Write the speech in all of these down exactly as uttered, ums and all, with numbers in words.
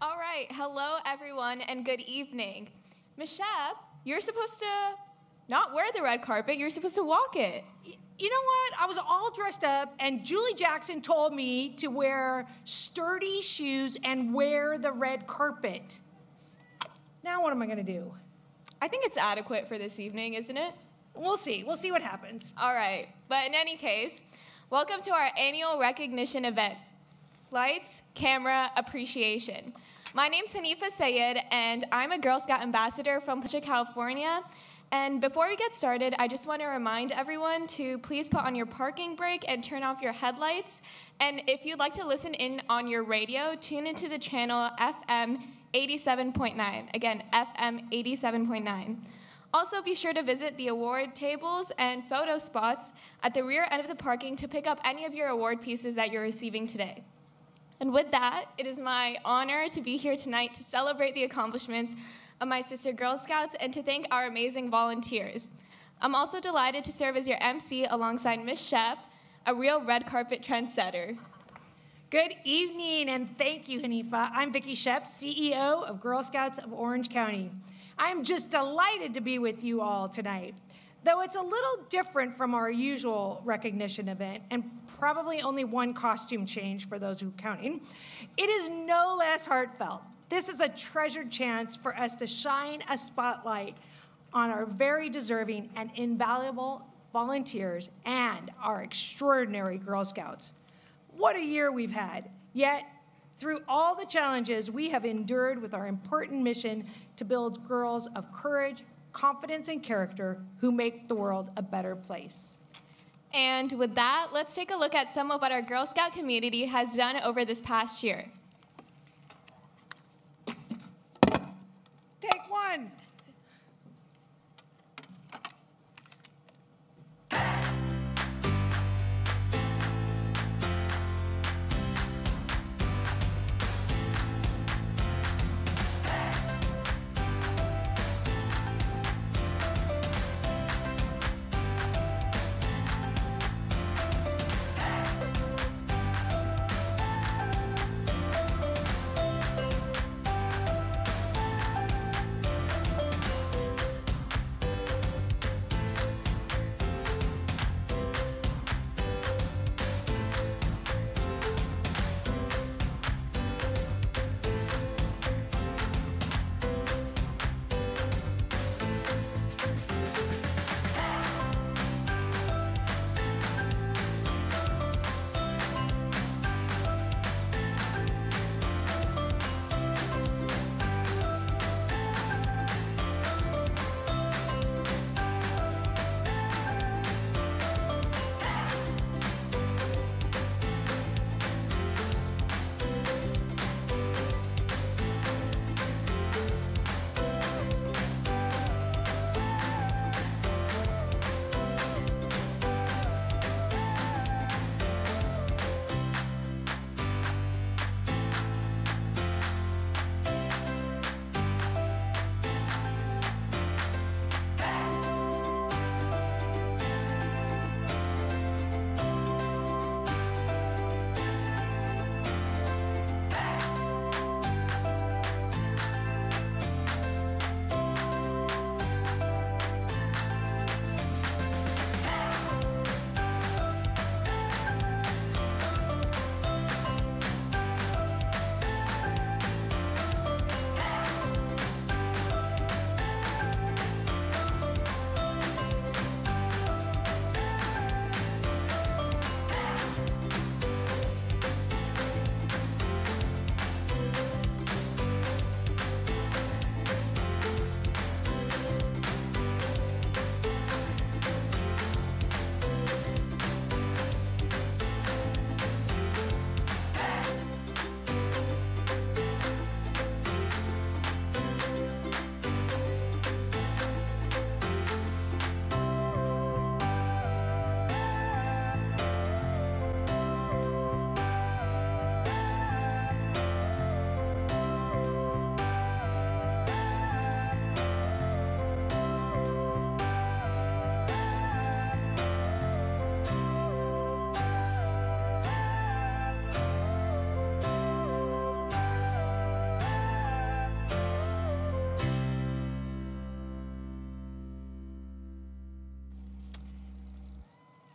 All right, hello everyone and good evening. Michelle, you're supposed to not wear the red carpet, you're supposed to walk it. Y- You know what? I was all dressed up, and Julie Jackson told me to wear sturdy shoes and wear the red carpet. Now what am I gonna do? I think it's adequate for this evening, isn't it? We'll see. We'll see what happens. All right, but in any case, welcome to our annual recognition event, Lights, Camera, Appreciation. My name's Hanifa Sayed, and I'm a Girl Scout ambassador from Pacha, California. And before we get started, I just want to remind everyone to please put on your parking brake and turn off your headlights. And if you'd like to listen in on your radio, tune into the channel F M eighty-seven point nine. Again, F M eighty-seven point nine. Also, be sure to visit the award tables and photo spots at the rear end of the parking to pick up any of your award pieces that you're receiving today. And with that, it is my honor to be here tonight to celebrate the accomplishments of my sister Girl Scouts and to thank our amazing volunteers. I'm also delighted to serve as your M C alongside Miss Shep, a real red carpet trendsetter. Good evening, and thank you, Hanifa. I'm Vicki Shep, C E O of Girl Scouts of Orange County. I'm just delighted to be with you all tonight. Though it's a little different from our usual recognition event, and probably only one costume change for those who are counting, it is no less heartfelt. This is a treasured chance for us to shine a spotlight on our very deserving and invaluable volunteers and our extraordinary Girl Scouts. What a year we've had, yet through all the challenges we have endured with our important mission to build girls of courage, confidence, and character who make the world a better place. And with that, let's take a look at some of what our Girl Scout community has done over this past year. Take one.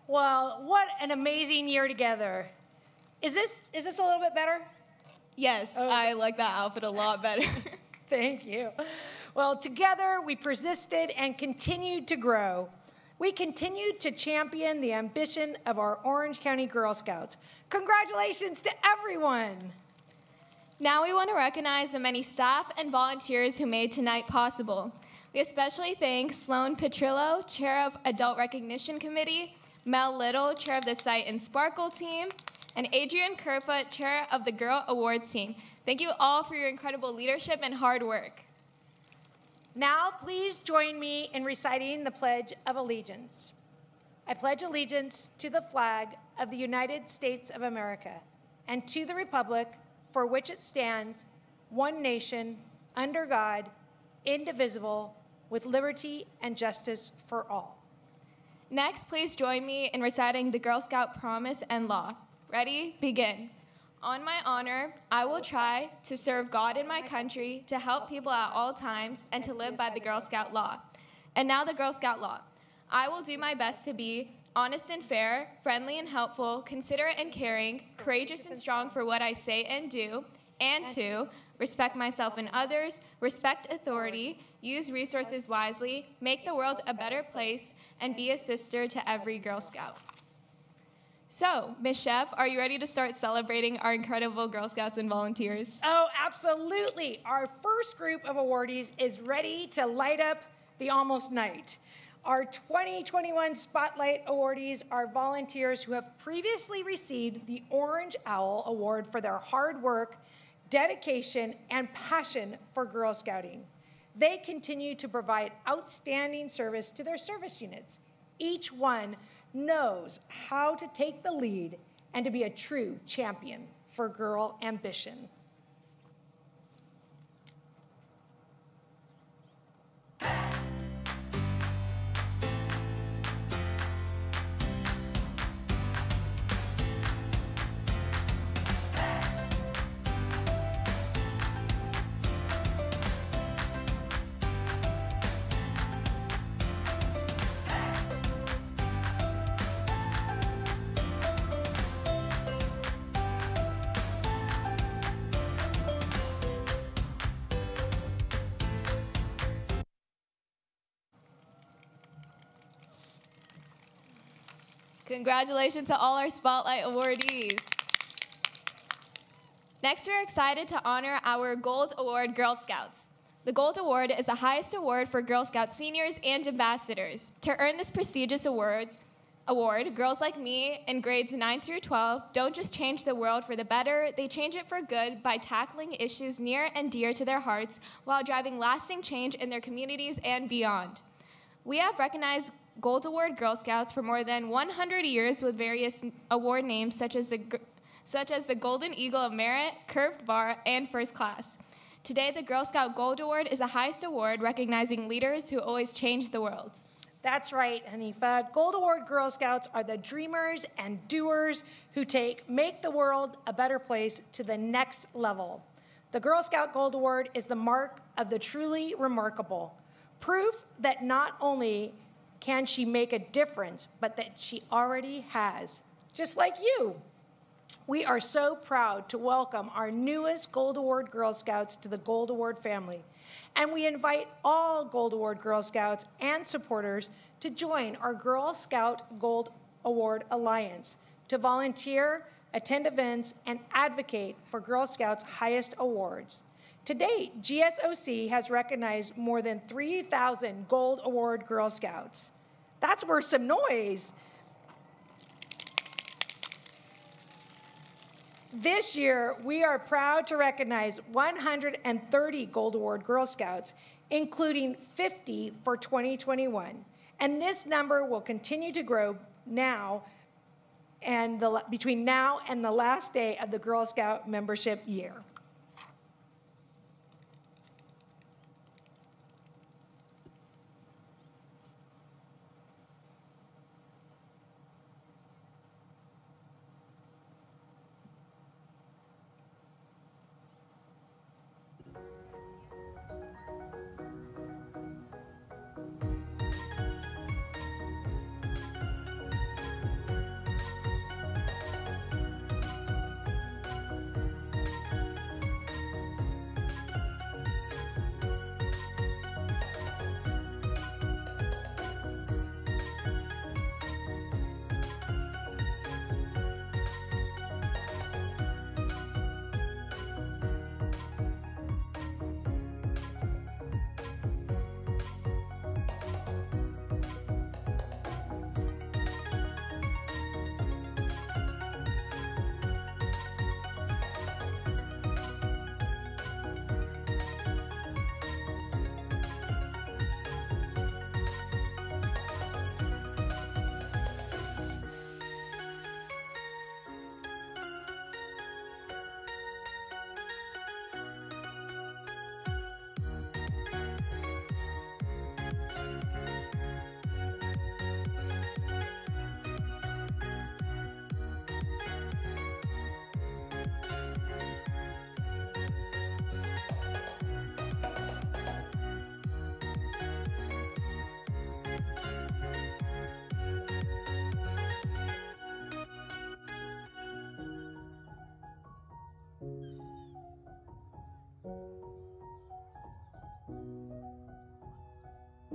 Well, what an amazing year together. Is this, is this a little bit better? Yes, Oh. I like that outfit a lot better. Thank you. Well, together we persisted and continued to grow. We continued to champion the ambition of our Orange County Girl Scouts. Congratulations to everyone. Now we want to recognize the many staff and volunteers who made tonight possible. We especially thank Sloan Petrillo, Chair of Adult Recognition Committee, Mel Little, Chair of the Sight and Sparkle team, and Adrian Kerfoot, Chair of the Girl Awards team. Thank you all for your incredible leadership and hard work. Now please join me in reciting the Pledge of Allegiance. I pledge allegiance to the flag of the United States of America and to the republic for which it stands, one nation, under God, indivisible, with liberty and justice for all. Next, please join me in reciting the Girl Scout Promise and Law. Ready? Begin. On my honor, I will try to serve God and my country, to help people at all times, and to live by the Girl Scout law. And now the Girl Scout law. I will do my best to be honest and fair, friendly and helpful, considerate and caring, courageous and strong for what I say and do, and to respect myself and others, respect authority, use resources wisely, make the world a better place, and be a sister to every Girl Scout. So, Miz Shep, are you ready to start celebrating our incredible Girl Scouts and volunteers? Oh, absolutely. Our first group of awardees is ready to light up the almost night. Our twenty twenty-one Spotlight awardees are volunteers who have previously received the Orange Owl Award for their hard work, dedication, and passion for Girl Scouting. They continue to provide outstanding service to their service units. Each one knows how to take the lead and to be a true champion for girl ambition. Congratulations to all our Spotlight awardees. Next, we're excited to honor our Gold Award Girl Scouts. The Gold Award is the highest award for Girl Scout seniors and ambassadors. To earn this prestigious awards, award, girls like me in grades nine through twelve don't just change the world for the better, they change it for good by tackling issues near and dear to their hearts while driving lasting change in their communities and beyond. We have recognized Gold Award Girl Scouts for more than one hundred years with various award names such as the, such as the Golden Eagle of Merit, Curved Bar, and First Class. Today, the Girl Scout Gold Award is the highest award recognizing leaders who always change the world. That's right, Hanifa. Gold Award Girl Scouts are the dreamers and doers who take make the world a better place to the next level. The Girl Scout Gold Award is the mark of the truly remarkable, proof that not only can she make a difference, but that she already has, just like you. We are so proud to welcome our newest Gold Award Girl Scouts to the Gold Award family, and we invite all Gold Award Girl Scouts and supporters to join our Girl Scout Gold Award Alliance to volunteer, attend events, and advocate for Girl Scouts' highest awards. To date, G S O C has recognized more than three thousand Gold Award Girl Scouts. That's worth some noise. This year, we are proud to recognize one hundred thirty Gold Award Girl Scouts, including fifty for twenty twenty-one. And this number will continue to grow now and the, between now and the last day of the Girl Scout membership year.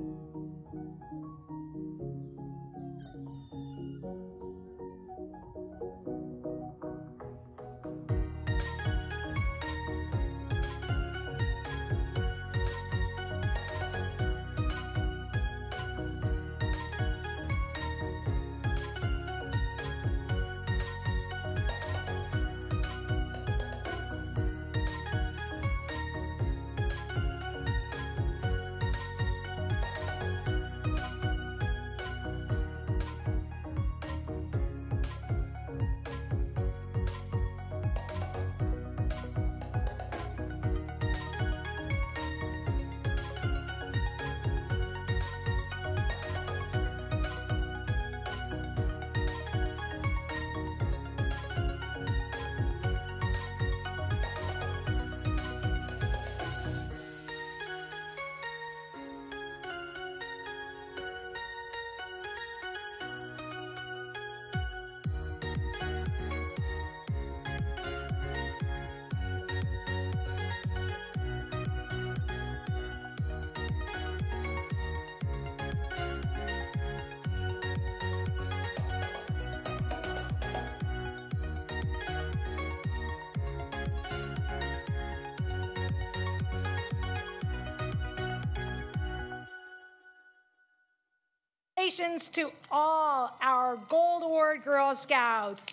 Congratulations to all our Gold Award Girl Scouts.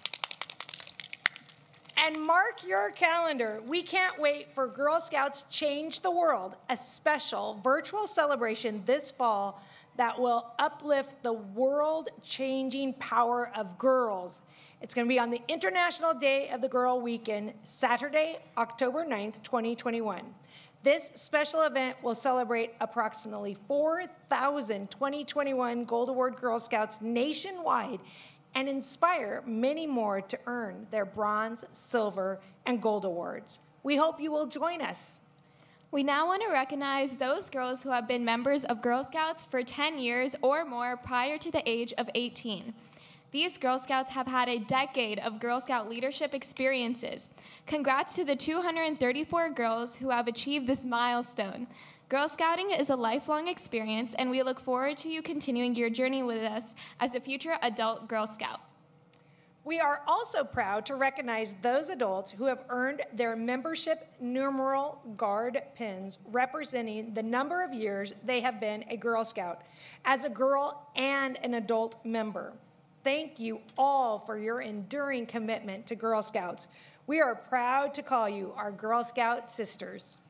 And mark your calendar. We can't wait for Girl Scouts Change the World, a special virtual celebration this fall that will uplift the world-changing power of girls. It's going to be on the International Day of the Girl Weekend, Saturday, October ninth, twenty twenty-one. This special event will celebrate approximately four thousand twenty twenty-one Gold Award Girl Scouts nationwide and inspire many more to earn their bronze, silver, and gold awards. We hope you will join us. We now want to recognize those girls who have been members of Girl Scouts for ten years or more prior to the age of eighteen. These Girl Scouts have had a decade of Girl Scout leadership experiences. Congrats to the two hundred thirty-four girls who have achieved this milestone. Girl Scouting is a lifelong experience, and we look forward to you continuing your journey with us as a future adult Girl Scout. We are also proud to recognize those adults who have earned their membership numeral guard pins representing the number of years they have been a Girl Scout as a girl and an adult member. Thank you all for your enduring commitment to Girl Scouts. We are proud to call you our Girl Scout sisters.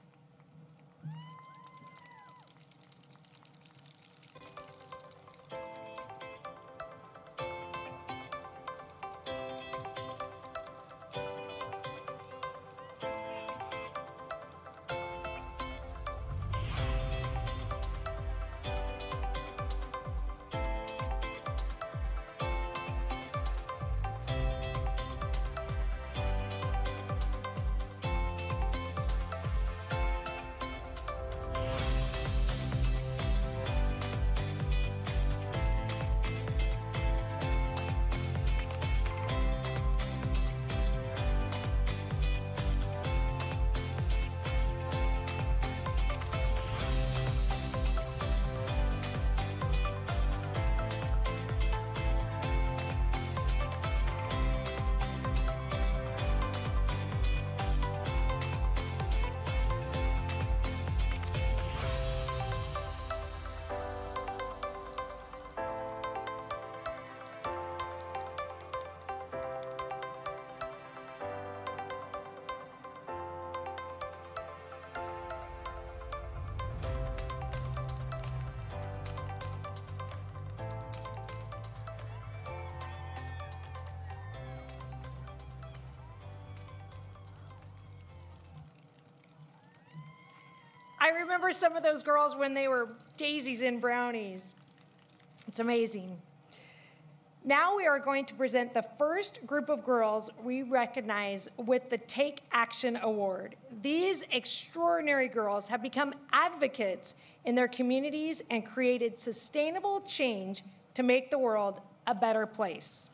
I remember some of those girls when they were daisies and brownies. It's amazing. Now we are going to present the first group of girls we recognize with the Take Action Award. These extraordinary girls have become advocates in their communities and created sustainable change to make the world a better place.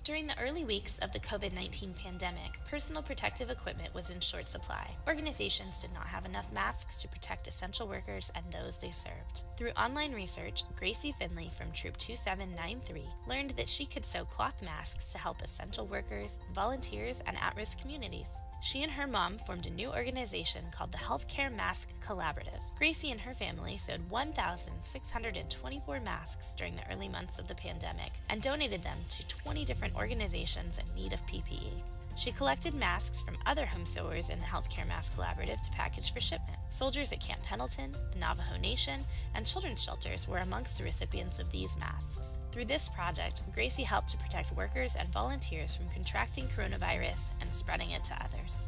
During the early weeks of the COVID nineteen pandemic, personal protective equipment was in short supply. Organizations did not have enough masks to protect essential workers and those they served. Through online research, Gracie Finley from Troop two seven nine three learned that she could sew cloth masks to help essential workers, volunteers, and at-risk communities. She and her mom formed a new organization called the Healthcare Mask Collaborative. Gracie and her family sewed one thousand six hundred twenty-four masks during the early months of the pandemic and donated them to twenty different organizations in need of P P E. She collected masks from other home sewers in the Healthcare Mask Collaborative to package for shipment. Soldiers at Camp Pendleton, the Navajo Nation, and children's shelters were amongst the recipients of these masks. Through this project, Gracie helped to protect workers and volunteers from contracting coronavirus and spreading it to others.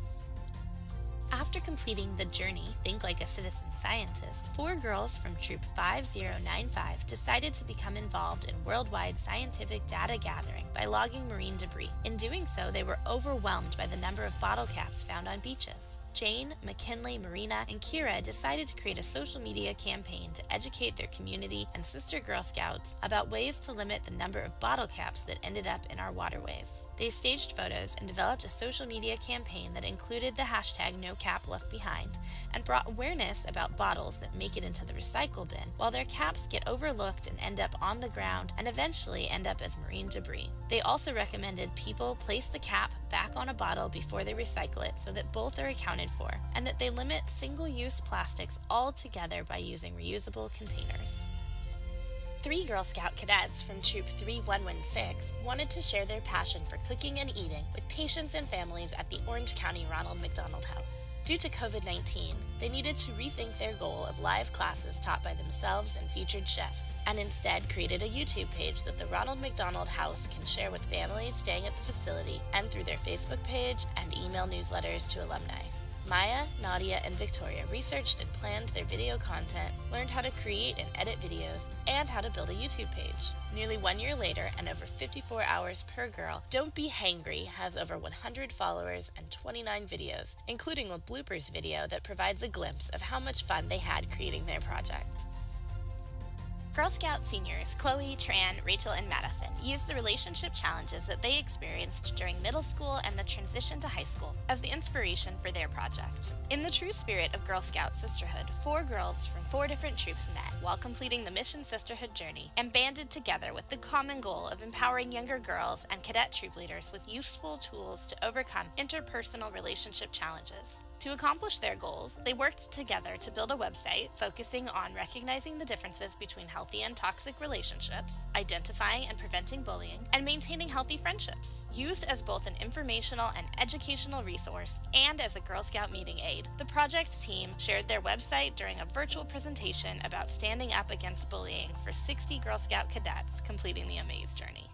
After completing the journey, Think Like a Citizen Scientist, four girls from Troop five zero nine five decided to become involved in worldwide scientific data gathering by logging marine debris. In doing so, they were overwhelmed by the number of bottle caps found on beaches. Jane, McKinley, Marina, and Kira decided to create a social media campaign to educate their community and sister Girl Scouts about ways to limit the number of bottle caps that ended up in our waterways. They staged photos and developed a social media campaign that included the hashtag NoCapLeftBehind and brought awareness about bottles that make it into the recycle bin, while their caps get overlooked and end up on the ground and eventually end up as marine debris. They also recommended people place the cap back on a bottle before they recycle it so that both are accounted for, and that they limit single-use plastics altogether by using reusable containers. Three Girl Scout cadets from Troop three one one six wanted to share their passion for cooking and eating with patients and families at the Orange County Ronald McDonald House. Due to COVID nineteen, they needed to rethink their goal of live classes taught by themselves and featured chefs, and instead created a YouTube page that the Ronald McDonald House can share with families staying at the facility and through their Facebook page and email newsletters to alumni. Maya, Nadia, and Victoria researched and planned their video content, learned how to create and edit videos, and how to build a YouTube page. Nearly one year later, and over fifty-four hours per girl, Don't Be Hangry has over one hundred followers and twenty-nine videos, including a bloopers video that provides a glimpse of how much fun they had creating their project. Girl Scout seniors Chloe, Tran, Rachel, and Madison used the relationship challenges that they experienced during middle school and the transition to high school as the inspiration for their project. In the true spirit of Girl Scout sisterhood, four girls from four different troops met while completing the Mission Sisterhood journey and banded together with the common goal of empowering younger girls and cadet troop leaders with useful tools to overcome interpersonal relationship challenges. To accomplish their goals, they worked together to build a website focusing on recognizing the differences between healthy and toxic relationships, identifying and preventing bullying, and maintaining healthy friendships. Used as both an informational and educational resource and as a Girl Scout meeting aid, the project team shared their website during a virtual presentation about standing up against bullying for sixty Girl Scout cadets completing the Amaze journey.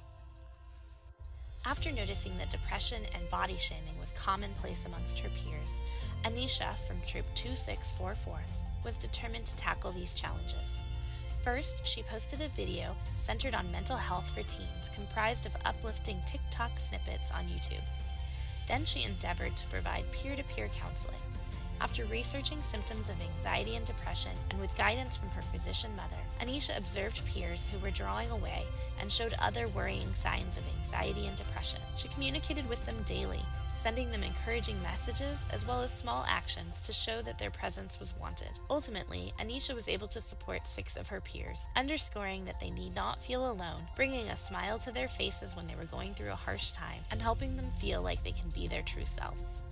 After noticing that depression and body shaming was commonplace amongst her peers, Anisha from Troop two six four four was determined to tackle these challenges. First, she posted a video centered on mental health for teens comprised of uplifting TikTok snippets on YouTube. Then she endeavored to provide peer-to-peer counseling. After researching symptoms of anxiety and depression, and with guidance from her physician mother, Anisha observed peers who were drawing away and showed other worrying signs of anxiety and depression. She communicated with them daily, sending them encouraging messages as well as small actions to show that their presence was wanted. Ultimately, Anisha was able to support six of her peers, underscoring that they need not feel alone, bringing a smile to their faces when they were going through a harsh time, and helping them feel like they can be their true selves.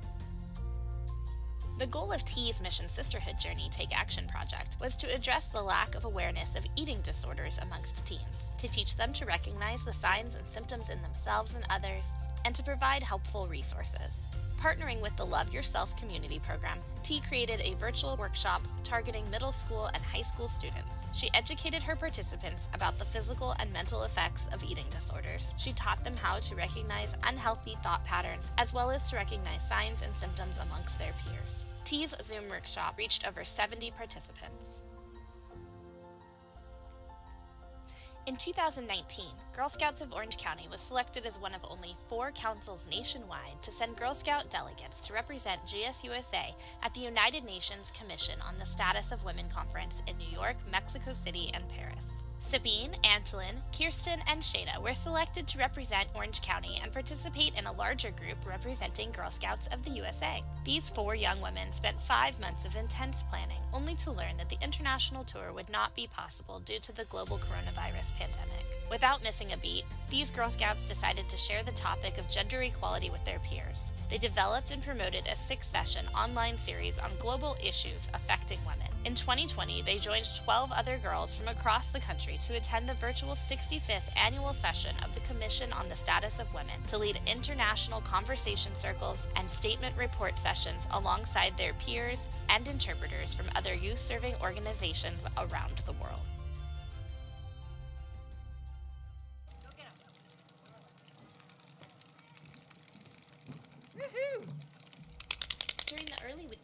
The goal of T's Mission Sisterhood Journey Take Action project was to address the lack of awareness of eating disorders amongst teens, to teach them to recognize the signs and symptoms in themselves and others, and to provide helpful resources. Partnering with the Love Yourself community program, T created a virtual workshop targeting middle school and high school students. She educated her participants about the physical and mental effects of eating disorders. She taught them how to recognize unhealthy thought patterns, as well as to recognize signs and symptoms amongst their peers. T's Zoom workshop reached over seventy participants. In two thousand nineteen, Girl Scouts of Orange County was selected as one of only four councils nationwide to send Girl Scout delegates to represent G S U S A at the United Nations Commission on the Status of Women Conference in New York, Mexico City, and Paris. Sabine, Antolin, Kirsten, and Shada were selected to represent Orange County and participate in a larger group representing Girl Scouts of the U S A. These four young women spent five months of intense planning, only to learn that the international tour would not be possible due to the global coronavirus pandemic. Without missing a beat, these Girl Scouts decided to share the topic of gender equality with their peers. They developed and promoted a six-session online series on global issues affecting women. In twenty twenty, they joined twelve other girls from across the country to attend the virtual sixty-fifth annual session of the Commission on the Status of Women to lead international conversation circles and statement report sessions alongside their peers and interpreters from other youth-serving organizations around the world. During the early week.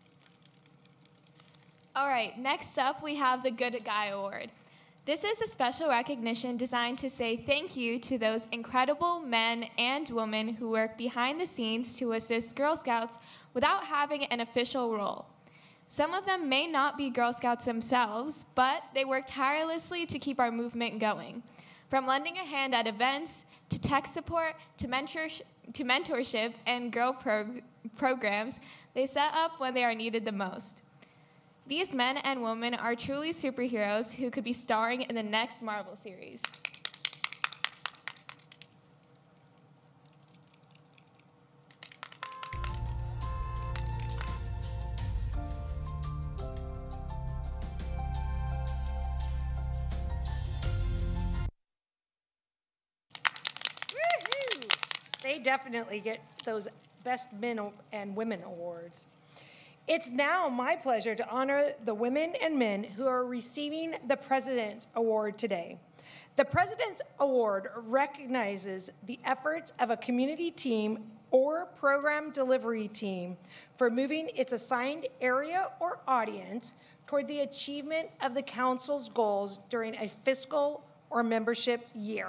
All right, next up we have the Good Guy Award. This is a special recognition designed to say thank you to those incredible men and women who work behind the scenes to assist Girl Scouts without having an official role. Some of them may not be Girl Scouts themselves, but they work tirelessly to keep our movement going. From lending a hand at events, to tech support, to, mentorsh- to mentorship and girl pro- programs, they set up when they are needed the most. These men and women are truly superheroes who could be starring in the next Marvel series. Woo-hoo! They definitely get those Best Men and Women awards. It's now my pleasure to honor the women and men who are receiving the President's Award today. The President's Award recognizes the efforts of a community team or program delivery team for moving its assigned area or audience toward the achievement of the Council's goals during a fiscal or membership year.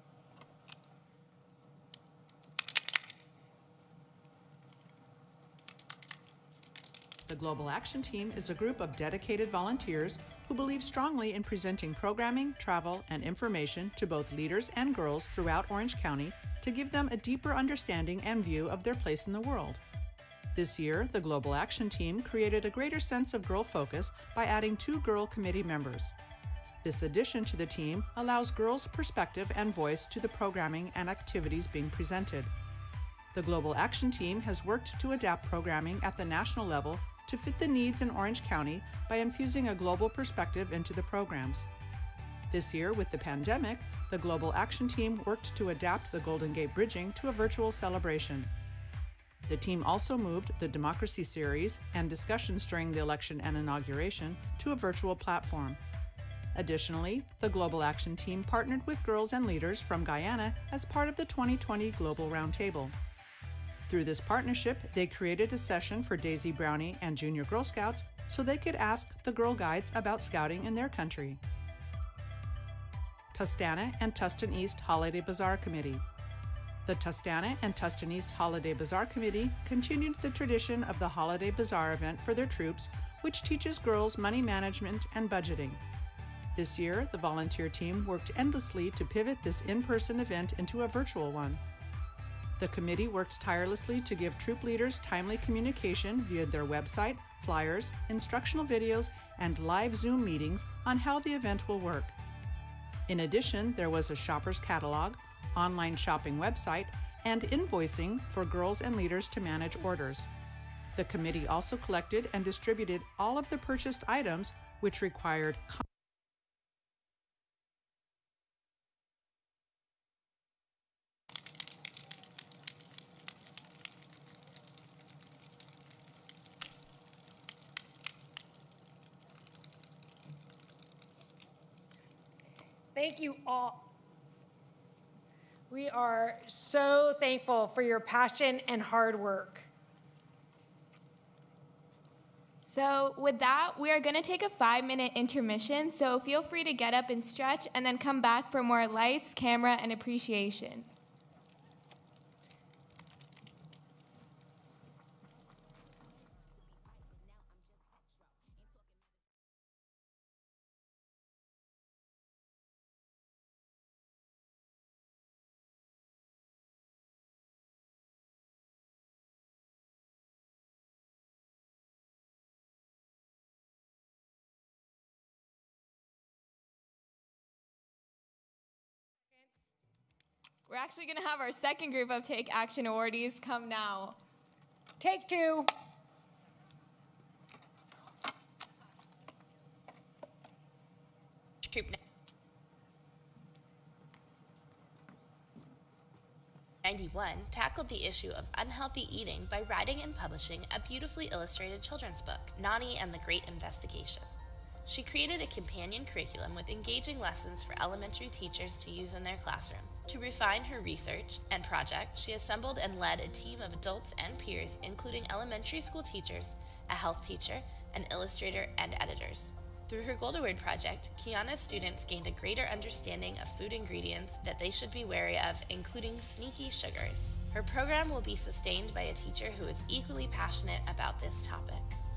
The Global Action Team is a group of dedicated volunteers who believe strongly in presenting programming, travel, and information to both leaders and girls throughout Orange County to give them a deeper understanding and view of their place in the world. This year, the Global Action Team created a greater sense of girl focus by adding two girl committee members. This addition to the team allows girls' perspective and voice to the programming and activities being presented. The Global Action Team has worked to adapt programming at the national level to fit the needs in Orange County by infusing a global perspective into the programs. This year, with the pandemic, the Global Action Team worked to adapt the Golden Gate Bridging to a virtual celebration. The team also moved the Democracy Series and discussions during the election and inauguration to a virtual platform. Additionally, the Global Action Team partnered with girls and leaders from Guyana as part of the twenty twenty Global Roundtable. Through this partnership, they created a session for Daisy Brownie and Junior Girl Scouts so they could ask the Girl Guides about scouting in their country. Tustana and Tustin East Holiday Bazaar Committee. The Tustana and Tustin East Holiday Bazaar Committee continued the tradition of the Holiday Bazaar event for their troops, which teaches girls money management and budgeting. This year, the volunteer team worked endlessly to pivot this in-person event into a virtual one. The committee worked tirelessly to give troop leaders timely communication via their website, flyers, instructional videos, and live Zoom meetings on how the event will work. In addition, there was a shopper's catalog, online shopping website, and invoicing for girls and leaders to manage orders. The committee also collected and distributed all of the purchased items which required Thank you all. We are so thankful for your passion and hard work. So with that, we are going to take a five-minute intermission, so feel free to get up and stretch and then come back for more lights, camera, and appreciation. We're actually going to have our second group of Take Action awardees come now. Take two. Troop ninety-one tackled the issue of unhealthy eating by writing and publishing a beautifully illustrated children's book, Nani and the Great Investigation. She created a companion curriculum with engaging lessons for elementary teachers to use in their classroom. To refine her research and project, she assembled and led a team of adults and peers, including elementary school teachers, a health teacher, an illustrator, and editors. Through her Gold Award project, Kiana's students gained a greater understanding of food ingredients that they should be wary of, including sneaky sugars. Her program will be sustained by a teacher who is equally passionate about this topic.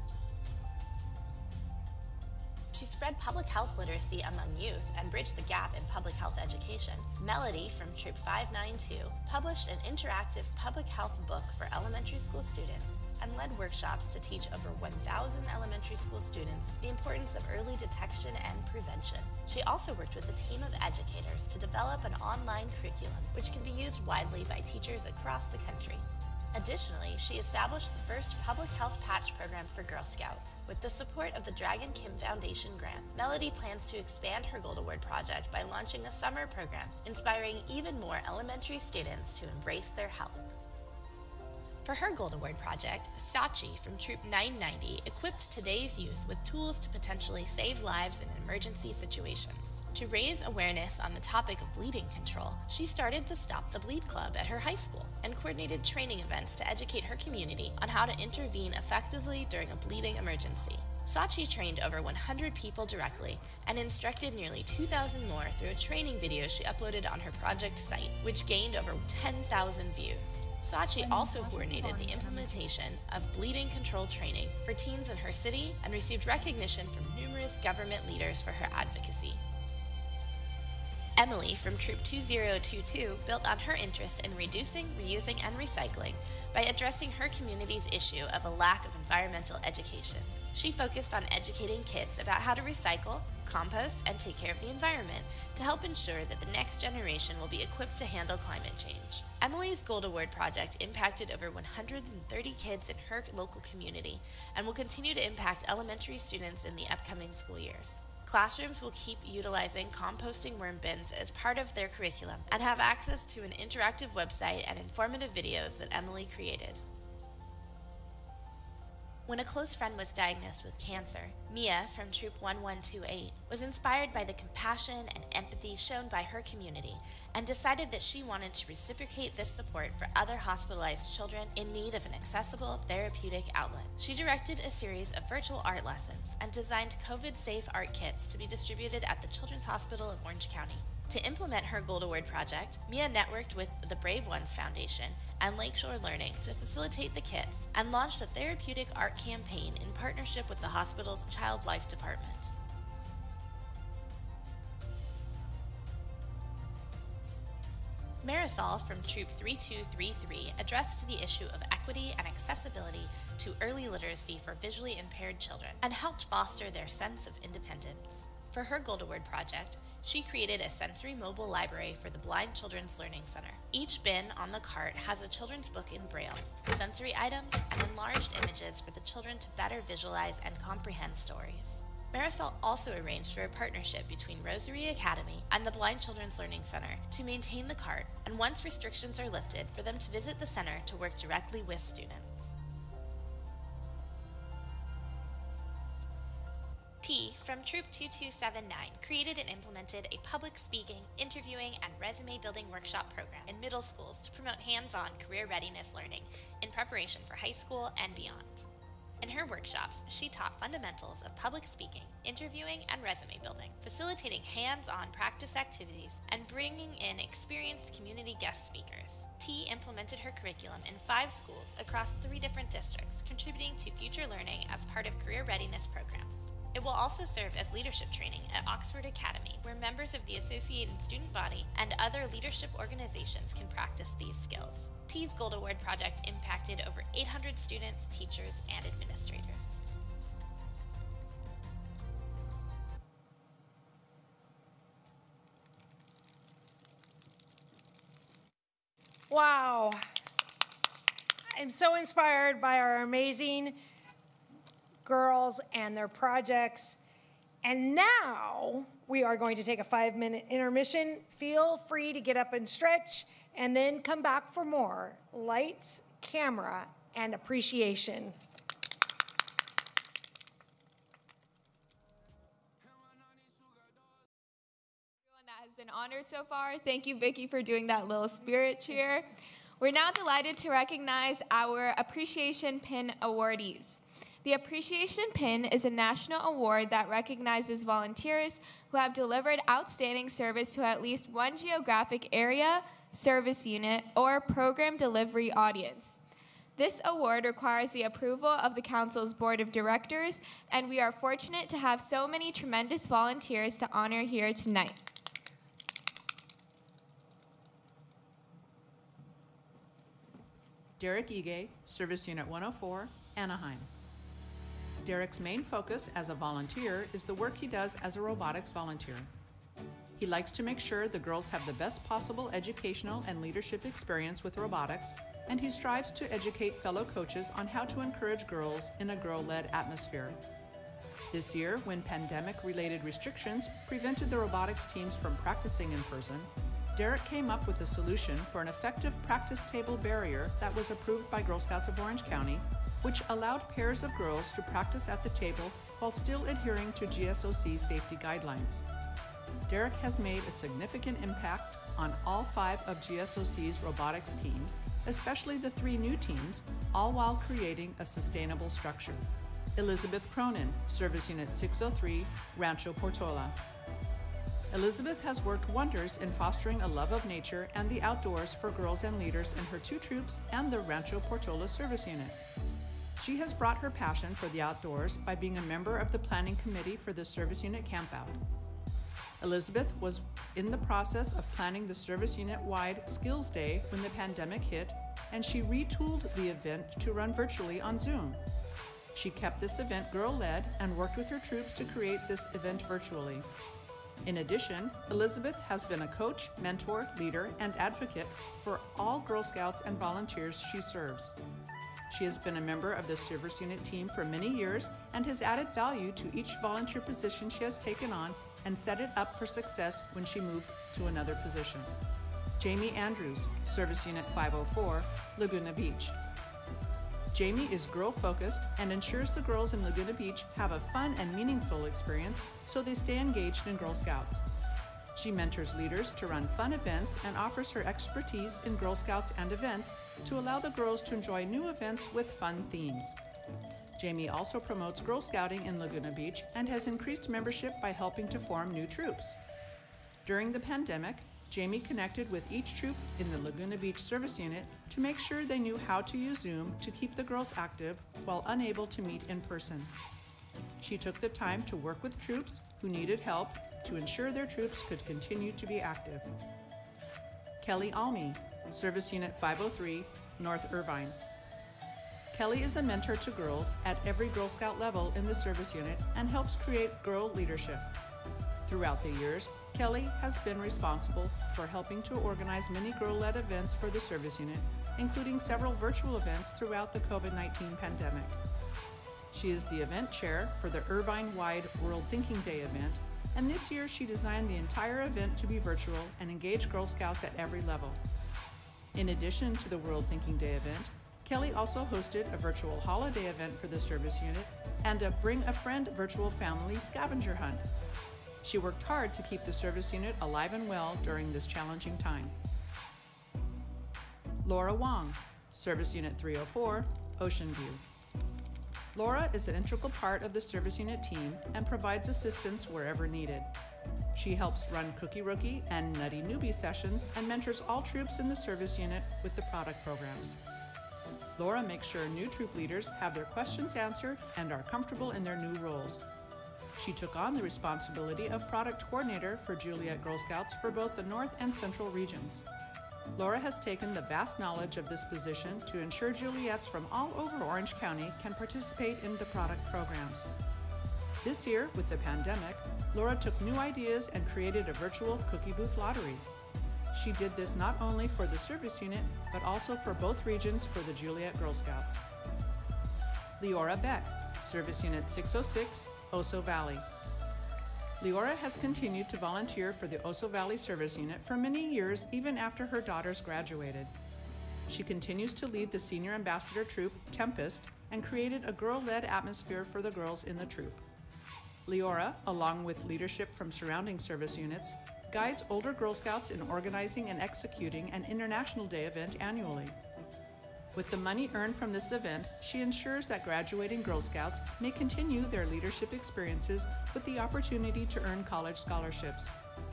To spread public health literacy among youth and bridge the gap in public health education, Melody from Troop five ninety-two published an interactive public health book for elementary school students and led workshops to teach over one thousand elementary school students the importance of early detection and prevention. She also worked with a team of educators to develop an online curriculum which can be used widely by teachers across the country. Additionally, she established the first public health patch program for Girl Scouts. With the support of the Dragon Kim Foundation grant, Melody plans to expand her Gold Award project by launching a summer program, inspiring even more elementary students to embrace their health. For her Gold Award project, Sachi from Troop nine ninety equipped today's youth with tools to potentially save lives in emergency situations. To raise awareness on the topic of bleeding control, she started the Stop the Bleed Club at her high school and coordinated training events to educate her community on how to intervene effectively during a bleeding emergency. Sachi trained over one hundred people directly and instructed nearly two thousand more through a training video she uploaded on her project site, which gained over ten thousand views. Sachi also coordinated the implementation of bleeding control training for teens in her city and received recognition from numerous government leaders for her advocacy. Emily from Troop two zero two two built on her interest in reducing, reusing, and recycling by addressing her community's issue of a lack of environmental education. She focused on educating kids about how to recycle, compost, and take care of the environment to help ensure that the next generation will be equipped to handle climate change. Emily's Gold Award project impacted over one hundred thirty kids in her local community and will continue to impact elementary students in the upcoming school years. Classrooms will keep utilizing composting worm bins as part of their curriculum and have access to an interactive website and informative videos that Emily created. When a close friend was diagnosed with cancer, Mia from Troop one one two eight was inspired by the compassion and empathy shown by her community and decided that she wanted to reciprocate this support for other hospitalized children in need of an accessible therapeutic outlet. She directed a series of virtual art lessons and designed COVID-safe art kits to be distributed at the Children's Hospital of Orange County. To implement her Gold Award project, Mia networked with the Brave Ones Foundation and Lakeshore Learning to facilitate the kits and launched a therapeutic art campaign in partnership with the hospital's Child Life Department. Marisol from Troop three two three three addressed the issue of equity and accessibility to early literacy for visually impaired children and helped foster their sense of independence. For her Gold Award project, she created a sensory mobile library for the Blind Children's Learning Center. Each bin on the cart has a children's book in Braille, sensory items, and enlarged images for the children to better visualize and comprehend stories. Marisol also arranged for a partnership between Rosary Academy and the Blind Children's Learning Center to maintain the cart, and once restrictions are lifted, for them to visit the center to work directly with students. T from Troop two two seven nine created and implemented a public speaking, interviewing, and resume building workshop program in middle schools to promote hands-on career readiness learning in preparation for high school and beyond. In her workshops, she taught fundamentals of public speaking, interviewing, and resume building, facilitating hands-on practice activities and bringing in experienced community guest speakers. T implemented her curriculum in five schools across three different districts, contributing to future learning as part of career readiness programs. It will also serve as leadership training at Oxford Academy, where members of the Associated Student Body and other leadership organizations can practice these skills. T's Gold Award project impacted over eight hundred students, teachers, and administrators. Wow. I'm so inspired by our amazing girls and their projects. And now we are going to take a five-minute intermission. Feel free to get up and stretch, and then come back for more lights, camera, and appreciation. Everyone that has been honored so far, thank you, Vicki, for doing that little spirit cheer. We're now delighted to recognize our Appreciation Pin awardees. The Appreciation Pin is a national award that recognizes volunteers who have delivered outstanding service to at least one geographic area, service unit, or program delivery audience. This award requires the approval of the Council's Board of Directors, and we are fortunate to have so many tremendous volunteers to honor here tonight. Derek Ige, Service Unit one oh four, Anaheim. Derek's main focus as a volunteer is the work he does as a robotics volunteer. He likes to make sure the girls have the best possible educational and leadership experience with robotics, and he strives to educate fellow coaches on how to encourage girls in a girl-led atmosphere. This year, when pandemic-related restrictions prevented the robotics teams from practicing in person, Derek came up with a solution for an effective practice table barrier that was approved by Girl Scouts of Orange County, which allowed pairs of girls to practice at the table while still adhering to G S O C safety guidelines. Derek has made a significant impact on all five of G S O C's robotics teams, especially the three new teams, all while creating a sustainable structure. Elizabeth Cronin, Service Unit six oh three, Rancho Portola. Elizabeth has worked wonders in fostering a love of nature and the outdoors for girls and leaders in her two troops and the Rancho Portola Service Unit. She has brought her passion for the outdoors by being a member of the planning committee for the Service Unit Campout. Elizabeth was in the process of planning the Service Unit-wide Skills Day when the pandemic hit, and she retooled the event to run virtually on Zoom. She kept this event girl-led and worked with her troops to create this event virtually. In addition, Elizabeth has been a coach, mentor, leader, and advocate for all Girl Scouts and volunteers she serves. She has been a member of the Service Unit team for many years and has added value to each volunteer position she has taken on and set it up for success when she moved to another position. Jamie Andrews, Service Unit five oh four, Laguna Beach. Jamie is girl-focused and ensures the girls in Laguna Beach have a fun and meaningful experience so they stay engaged in Girl Scouts. She mentors leaders to run fun events and offers her expertise in Girl Scouts and events to allow the girls to enjoy new events with fun themes. Jamie also promotes Girl Scouting in Laguna Beach and has increased membership by helping to form new troops. During the pandemic, Jamie connected with each troop in the Laguna Beach Service Unit to make sure they knew how to use Zoom to keep the girls active while unable to meet in person. She took the time to work with troops who needed help to ensure their troops could continue to be active. Kelly Almy, Service Unit five oh three, North Irvine. Kelly is a mentor to girls at every Girl Scout level in the service unit and helps create girl leadership. Throughout the years, Kelly has been responsible for helping to organize many girl-led events for the service unit, including several virtual events throughout the COVID nineteen pandemic. She is the event chair for the Irvine-wide World Thinking Day event, and this year she designed the entire event to be virtual and engage Girl Scouts at every level. In addition to the World Thinking Day event, Kelly also hosted a virtual holiday event for the service unit and a Bring a Friend virtual family scavenger hunt. She worked hard to keep the service unit alive and well during this challenging time. Laura Wong, Service Unit three oh four, Ocean View. Laura is an integral part of the service unit team and provides assistance wherever needed. She helps run Cookie Rookie and Nutty Newbie sessions and mentors all troops in the service unit with the product programs. Laura makes sure new troop leaders have their questions answered and are comfortable in their new roles. She took on the responsibility of product coordinator for Juliet Girl Scouts for both the North and Central regions. Laura has taken the vast knowledge of this position to ensure Juliets from all over Orange County can participate in the product programs. This year, with the pandemic, Laura took new ideas and created a virtual cookie booth lottery. she did this not only for the service unit, but also for both regions for the Juliet Girl Scouts. Leora Beck, Service Unit six oh six, Oso Valley. Leora has continued to volunteer for the Oso Valley Service Unit for many years, even after her daughters graduated. She continues to lead the Senior Ambassador Troop, Tempest, and created a girl-led atmosphere for the girls in the troop. Leora, along with leadership from surrounding service units, guides older Girl Scouts in organizing and executing an International Day event annually. With the money earned from this event, she ensures that graduating Girl Scouts may continue their leadership experiences with the opportunity to earn college scholarships.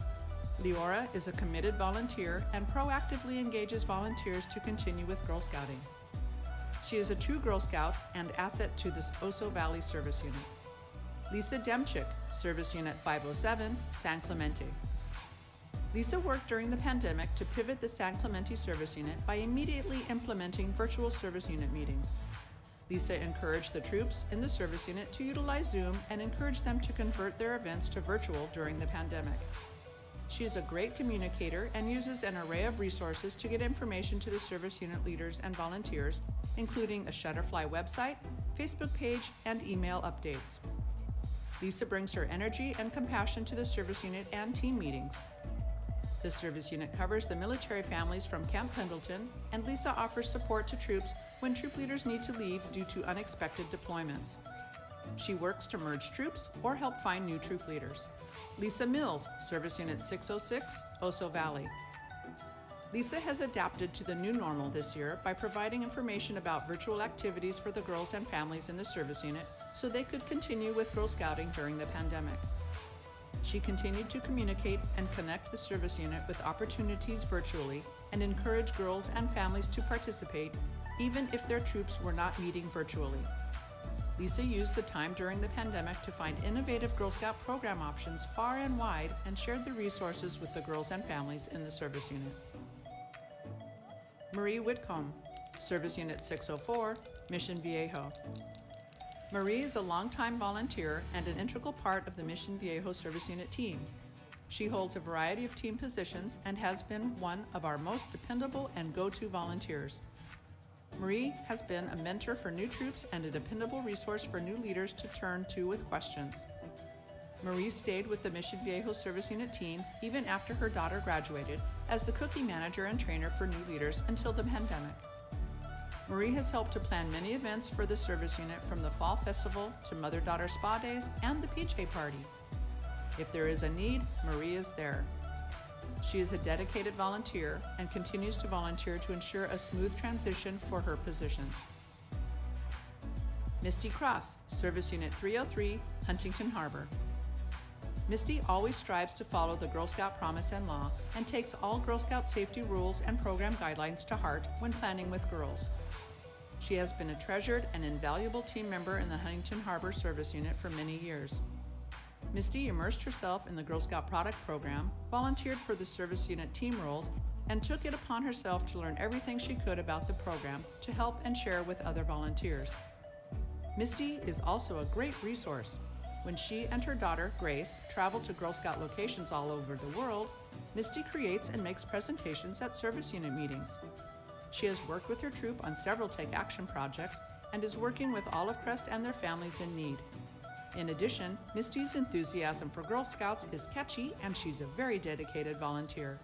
Leora is a committed volunteer and proactively engages volunteers to continue with Girl Scouting. She is a true Girl Scout and asset to this Oso Valley Service Unit. Lisa Demchik, Service Unit five oh seven, San Clemente. Lisa worked during the pandemic to pivot the San Clemente Service Unit by immediately implementing virtual service unit meetings. Lisa encouraged the troops in the service unit to utilize Zoom and encouraged them to convert their events to virtual during the pandemic. She is a great communicator and uses an array of resources to get information to the service unit leaders and volunteers, including a Shutterfly website, Facebook page, and email updates. Lisa brings her energy and compassion to the service unit and team meetings. The service unit covers the military families from Camp Pendleton, and Lisa offers support to troops when troop leaders need to leave due to unexpected deployments. She works to merge troops or help find new troop leaders. Lisa Mills, Service Unit six oh six, Oso Valley. Lisa has adapted to the new normal this year by providing information about virtual activities for the girls and families in the service unit so they could continue with Girl Scouting during the pandemic. She continued to communicate and connect the service unit with opportunities virtually and encourage girls and families to participate, even if their troops were not meeting virtually. Lisa used the time during the pandemic to find innovative Girl Scout program options far and wide and shared the resources with the girls and families in the service unit. Marie Whitcomb, Service Unit six oh four, Mission Viejo. Marie is a longtime volunteer and an integral part of the Mission Viejo Service Unit team. She holds a variety of team positions and has been one of our most dependable and go-to volunteers. Marie has been a mentor for new troops and a dependable resource for new leaders to turn to with questions. Marie stayed with the Mission Viejo Service Unit team even after her daughter graduated as the cookie manager and trainer for new leaders until the pandemic. Marie has helped to plan many events for the service unit, from the Fall Festival to Mother-Daughter Spa Days and the P J Party. If there is a need, Marie is there. She is a dedicated volunteer and continues to volunteer to ensure a smooth transition for her positions. Misty Cross, Service Unit three oh three, Huntington Harbor. Misty always strives to follow the Girl Scout promise and law and takes all Girl Scout safety rules and program guidelines to heart when planning with girls. She has been a treasured and invaluable team member in the Huntington Harbor Service Unit for many years. Misty immersed herself in the Girl Scout product program, volunteered for the service unit team roles, and took it upon herself to learn everything she could about the program to help and share with other volunteers. Misty is also a great resource. When she and her daughter, Grace, travel to Girl Scout locations all over the world, Misty creates and makes presentations at service unit meetings. She has worked with her troop on several Take Action projects and is working with Olive Crest and their families in need. In addition, Misty's enthusiasm for Girl Scouts is catchy, and she's a very dedicated volunteer.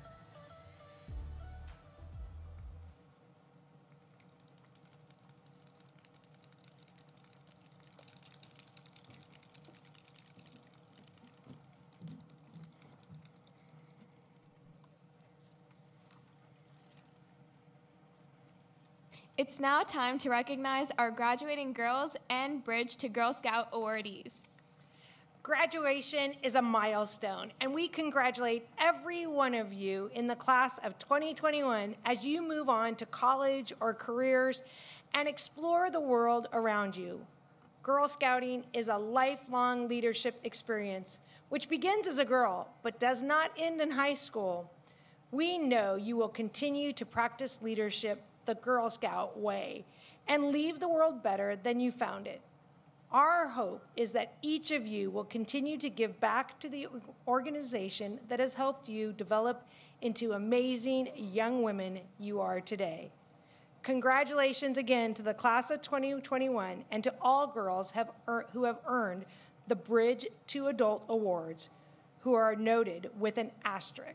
It's now time to recognize our graduating girls and Bridge to Girl Scout awardees. Graduation is a milestone, and we congratulate every one of you in the class of twenty twenty-one as you move on to college or careers and explore the world around you. Girl Scouting is a lifelong leadership experience, which begins as a girl but does not end in high school. We know you will continue to practice leadership the Girl Scout way and leave the world better than you found it. Our hope is that each of you will continue to give back to the organization that has helped you develop into amazing young women you are today. Congratulations again to the class of twenty twenty-one and to all girls have who have earned the Bridge to Adult Awards, who are noted with an asterisk.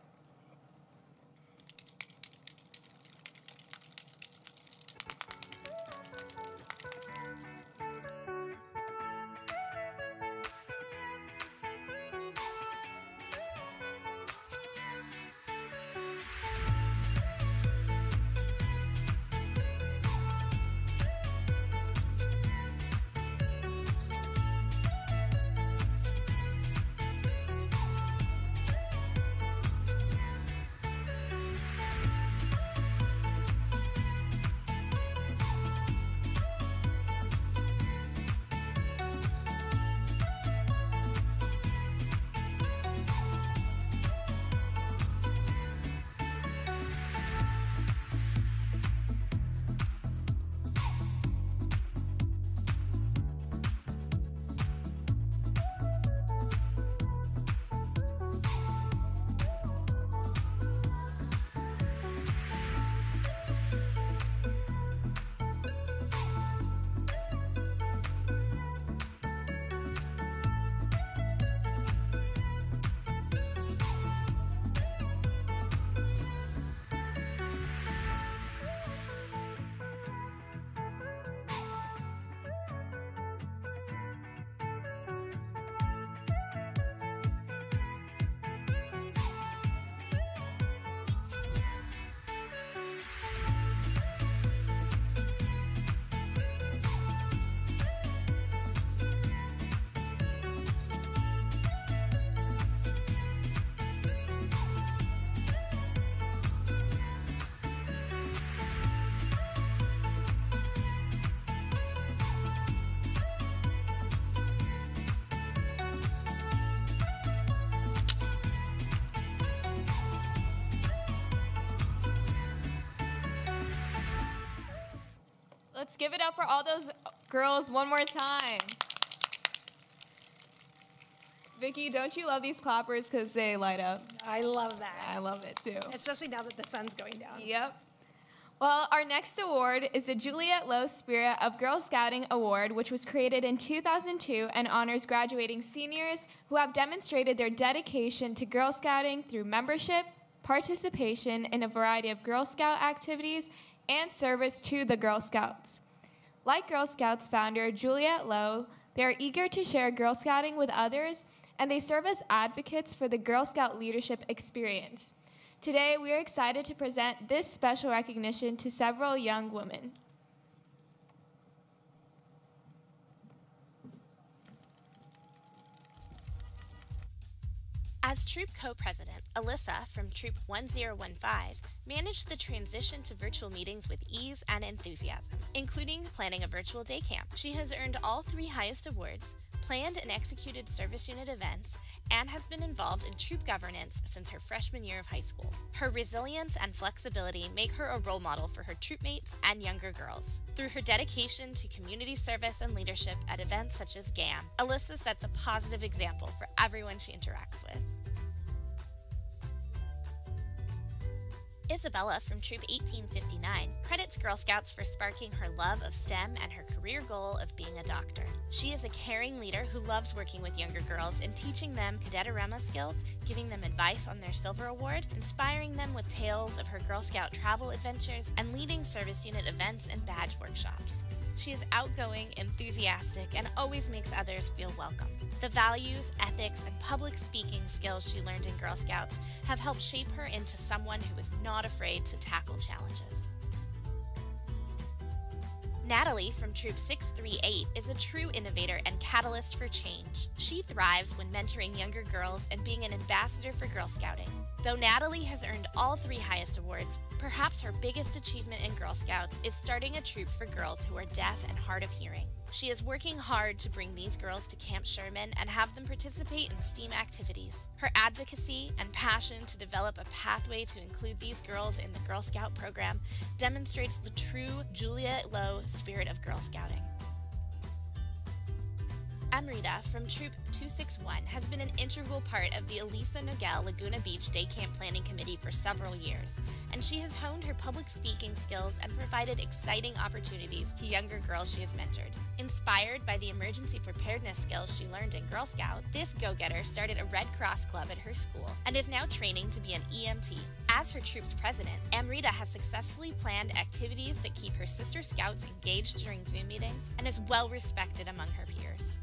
Let's give it up for all those girls one more time. Vicky, don't you love these clappers because they light up? I love that. I love it too. Especially now that the sun's going down. Yep. Well, our next award is the Juliet Lowe Spirit of Girl Scouting Award, which was created in two thousand two and honors graduating seniors who have demonstrated their dedication to Girl Scouting through membership, participation in a variety of Girl Scout activities, and service to the Girl Scouts. Like Girl Scouts founder Juliet Lowe, they are eager to share Girl Scouting with others, and they serve as advocates for the Girl Scout leadership experience. Today, we are excited to present this special recognition to several young women. As Troop Co-President, Alyssa from Troop one zero one five managed the transition to virtual meetings with ease and enthusiasm, including planning a virtual day camp. She has earned all three highest awards, planned and executed service unit events, and has been involved in troop governance since her freshman year of high school. Her resilience and flexibility make her a role model for her troopmates and younger girls. Through her dedication to community service and leadership at events such as G A M, Alyssa sets a positive example for everyone she interacts with. Isabella from Troop eighteen fifty-nine credits Girl Scouts for sparking her love of STEM and her career goal of being a doctor. She is a caring leader who loves working with younger girls and teaching them cadetorama skills, giving them advice on their Silver Award, inspiring them with tales of her Girl Scout travel adventures, and leading service unit events and badge workshops. She is outgoing, enthusiastic, and always makes others feel welcome. The values, ethics, and public speaking skills she learned in Girl Scouts have helped shape her into someone who is not afraid to tackle challenges. Natalie from Troop six three eight is a true innovator and catalyst for change. She thrives when mentoring younger girls and being an ambassador for Girl Scouting. Though Natalie has earned all three highest awards, perhaps her biggest achievement in Girl Scouts is starting a troop for girls who are deaf and hard of hearing. She is working hard to bring these girls to Camp Sherman and have them participate in STEAM activities. Her advocacy and passion to develop a pathway to include these girls in the Girl Scout program demonstrates the true Juliet Lowe spirit of Girl Scouting. Amrita from Troop two sixty-one has been an integral part of the Elisa Nogel Laguna Beach Day Camp Planning Committee for several years, and she has honed her public speaking skills and provided exciting opportunities to younger girls she has mentored. Inspired by the emergency preparedness skills she learned in Girl Scout, this go-getter started a Red Cross Club at her school and is now training to be an E M T. As her troop's president, Amrita has successfully planned activities that keep her sister scouts engaged during Zoom meetings and is well respected among her peers.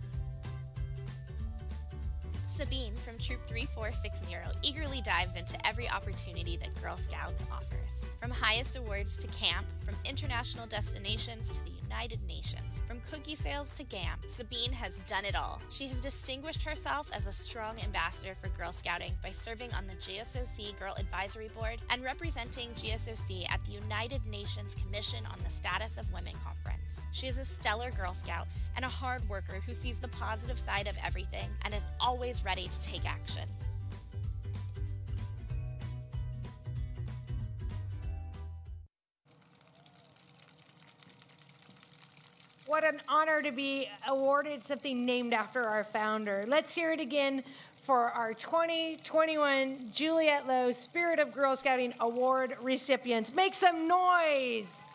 Sabine from Troop three four six zero eagerly dives into every opportunity that Girl Scouts offers. From highest awards to camp, from international destinations to the United Nations, from cookie sales to G A M, Sabine has done it all. She has distinguished herself as a strong ambassador for Girl Scouting by serving on the G S O C Girl Advisory Board and representing G S O C at the United Nations Commission on the Status of Women Conference. She is a stellar Girl Scout and a hard worker who sees the positive side of everything and is always ready to take action. What an honor to be awarded something named after our founder. Let's hear it again for our twenty twenty-one Juliet Lowe Spirit of Girl Scouting Award recipients. Make some noise.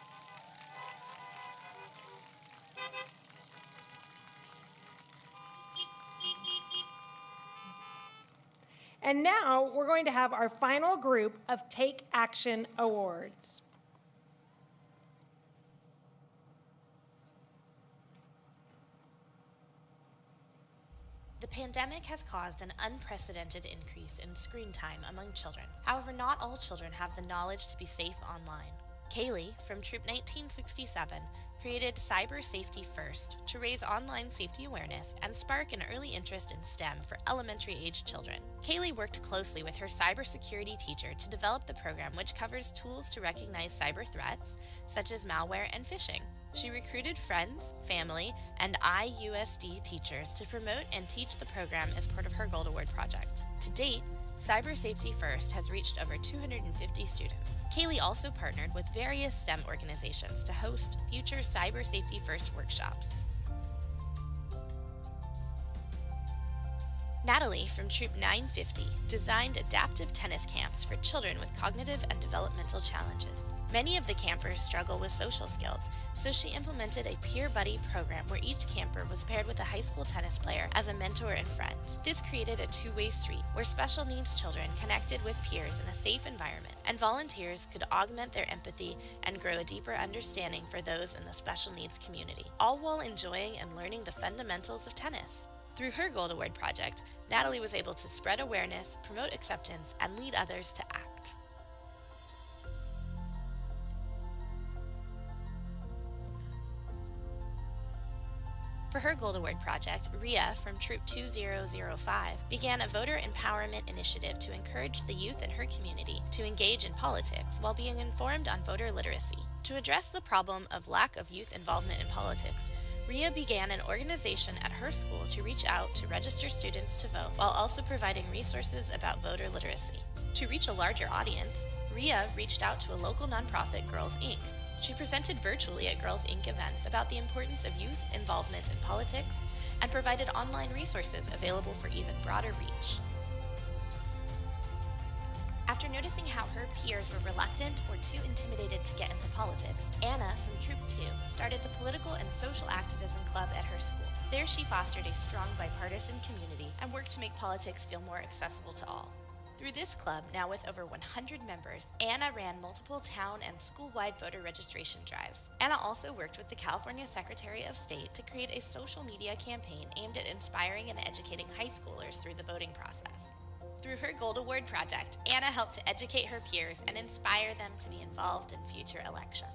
And now we're going to have our final group of Take Action Awards. The pandemic has caused an unprecedented increase in screen time among children. However, not all children have the knowledge to be safe online. Kaylee, from Troop nineteen sixty-seven, created Cyber Safety First to raise online safety awareness and spark an early interest in STEM for elementary-aged children. Kaylee worked closely with her cybersecurity teacher to develop the program, which covers tools to recognize cyber threats, such as malware and phishing. She recruited friends, family, and I U S D teachers to promote and teach the program as part of her Gold Award project. To date, Cyber Safety First has reached over two hundred fifty students. Kaylee also partnered with various STEM organizations to host future Cyber Safety First workshops. Natalie from Troop nine fifty designed adaptive tennis camps for children with cognitive and developmental challenges. Many of the campers struggle with social skills, so she implemented a peer buddy program where each camper was paired with a high school tennis player as a mentor and friend. This created a two-way street where special needs children connected with peers in a safe environment, and volunteers could augment their empathy and grow a deeper understanding for those in the special needs community, all while enjoying and learning the fundamentals of tennis. Through her Gold Award project, Natalie was able to spread awareness, promote acceptance, and lead others to act. For her Gold Award project, Ria from Troop two zero zero five began a voter empowerment initiative to encourage the youth in her community to engage in politics while being informed on voter literacy. To address the problem of lack of youth involvement in politics, Ria began an organization at her school to reach out to register students to vote while also providing resources about voter literacy. To reach a larger audience, Ria reached out to a local nonprofit, Girls Incorporated. She presented virtually at Girls Incorporated events about the importance of youth involvement in politics and provided online resources available for even broader reach. After noticing how her peers were reluctant or too intimidated to get into politics, Anna from Troop two started the Political and Social Activism Club at her school. There she fostered a strong bipartisan community and worked to make politics feel more accessible to all. Through this club, now with over one hundred members, Anna ran multiple town and school-wide voter registration drives. Anna also worked with the California Secretary of State to create a social media campaign aimed at inspiring and educating high schoolers through the voting process. Through her Gold Award project, Anna helped to educate her peers and inspire them to be involved in future elections.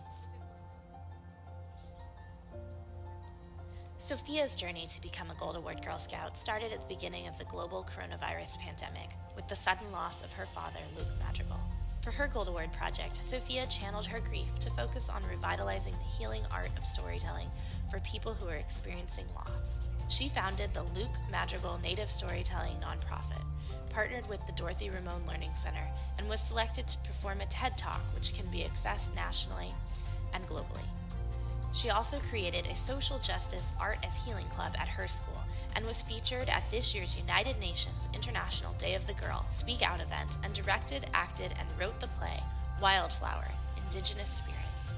Sophia's journey to become a Gold Award Girl Scout started at the beginning of the global coronavirus pandemic with the sudden loss of her father, Luke Madrigal. For her Gold Award project, Sophia channeled her grief to focus on revitalizing the healing art of storytelling for people who are experiencing loss. She founded the Luke Madrigal Native Storytelling nonprofit, partnered with the Dorothy Ramon Learning Center, and was selected to perform a TED Talk which can be accessed nationally and globally. She also created a social justice art as healing club at her school and was featured at this year's United Nations International Day of the Girl Speak Out event and directed, acted, and wrote the play Wildflower, Indigenous Spirit.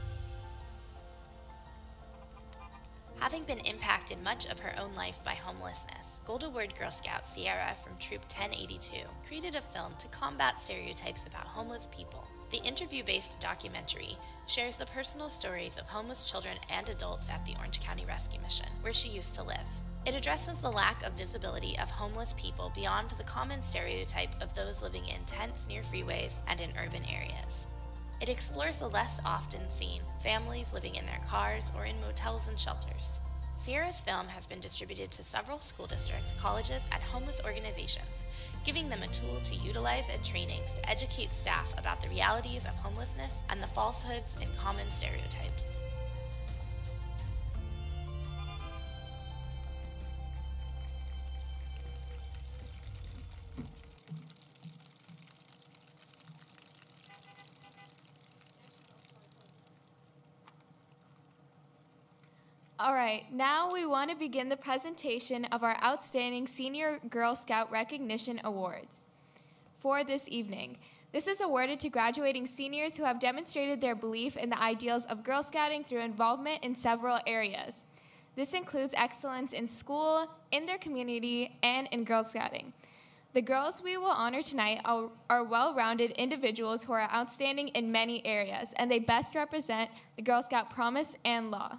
Having been impacted much of her own life by homelessness, Gold Award Girl Scout Sierra from Troop ten eighty-two created a film to combat stereotypes about homeless people. The interview-based documentary shares the personal stories of homeless children and adults at the Orange County Rescue Mission, where she used to live. It addresses the lack of visibility of homeless people beyond the common stereotype of those living in tents near freeways and in urban areas. It explores the less often seen families living in their cars or in motels and shelters. Sierra's film has been distributed to several school districts, colleges, and homeless organizations, giving them a tool to utilize at trainings to educate staff about the realities of homelessness and the falsehoods and common stereotypes. All right, now we want to begin the presentation of our Outstanding Senior Girl Scout Recognition Awards for this evening. This is awarded to graduating seniors who have demonstrated their belief in the ideals of Girl Scouting through involvement in several areas. This includes excellence in school, in their community, and in Girl Scouting. The girls we will honor tonight are, are well-rounded individuals who are outstanding in many areas, and they best represent the Girl Scout promise and law.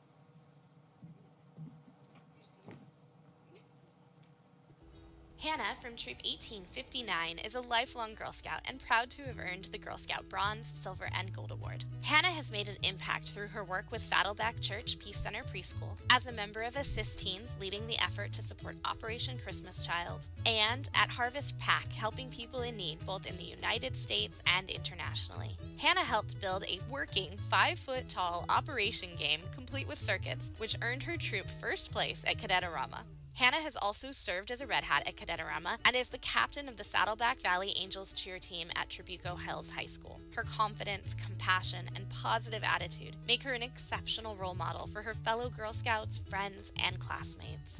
Hannah from Troop eighteen fifty-nine is a lifelong Girl Scout and proud to have earned the Girl Scout Bronze, Silver, and Gold Award. Hannah has made an impact through her work with Saddleback Church Peace Center Preschool, as a member of Assist Teens leading the effort to support Operation Christmas Child, and at Harvest Pack helping people in need both in the United States and internationally. Hannah helped build a working five-foot-tall operation game complete with circuits, which earned her troop first place at Cadetorama. Hannah has also served as a Red Hat at Cadetorama and is the captain of the Saddleback Valley Angels cheer team at Trabuco Hills High School. Her confidence, compassion, and positive attitude make her an exceptional role model for her fellow Girl Scouts, friends, and classmates.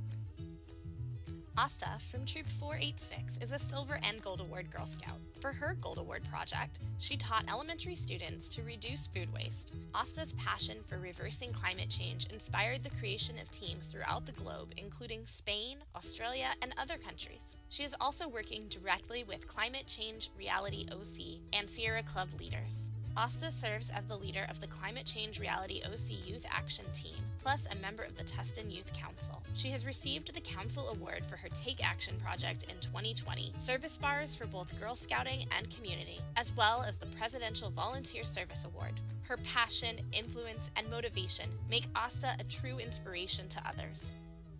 Asta from Troop four eighty-six is a Silver and Gold Award Girl Scout. For her Gold Award project, she taught elementary students to reduce food waste. Asta's passion for reversing climate change inspired the creation of teams throughout the globe, including Spain, Australia, and other countries. She is also working directly with Climate Change Reality O C and Sierra Club leaders. Asta serves as the leader of the Climate Change Reality O C Youth Action Team, plus a member of the Tustin Youth Council. She has received the Council Award for her Take Action project in twenty twenty, service bars for both Girl Scouting and community, as well as the Presidential Volunteer Service Award. Her passion, influence, and motivation make Asta a true inspiration to others.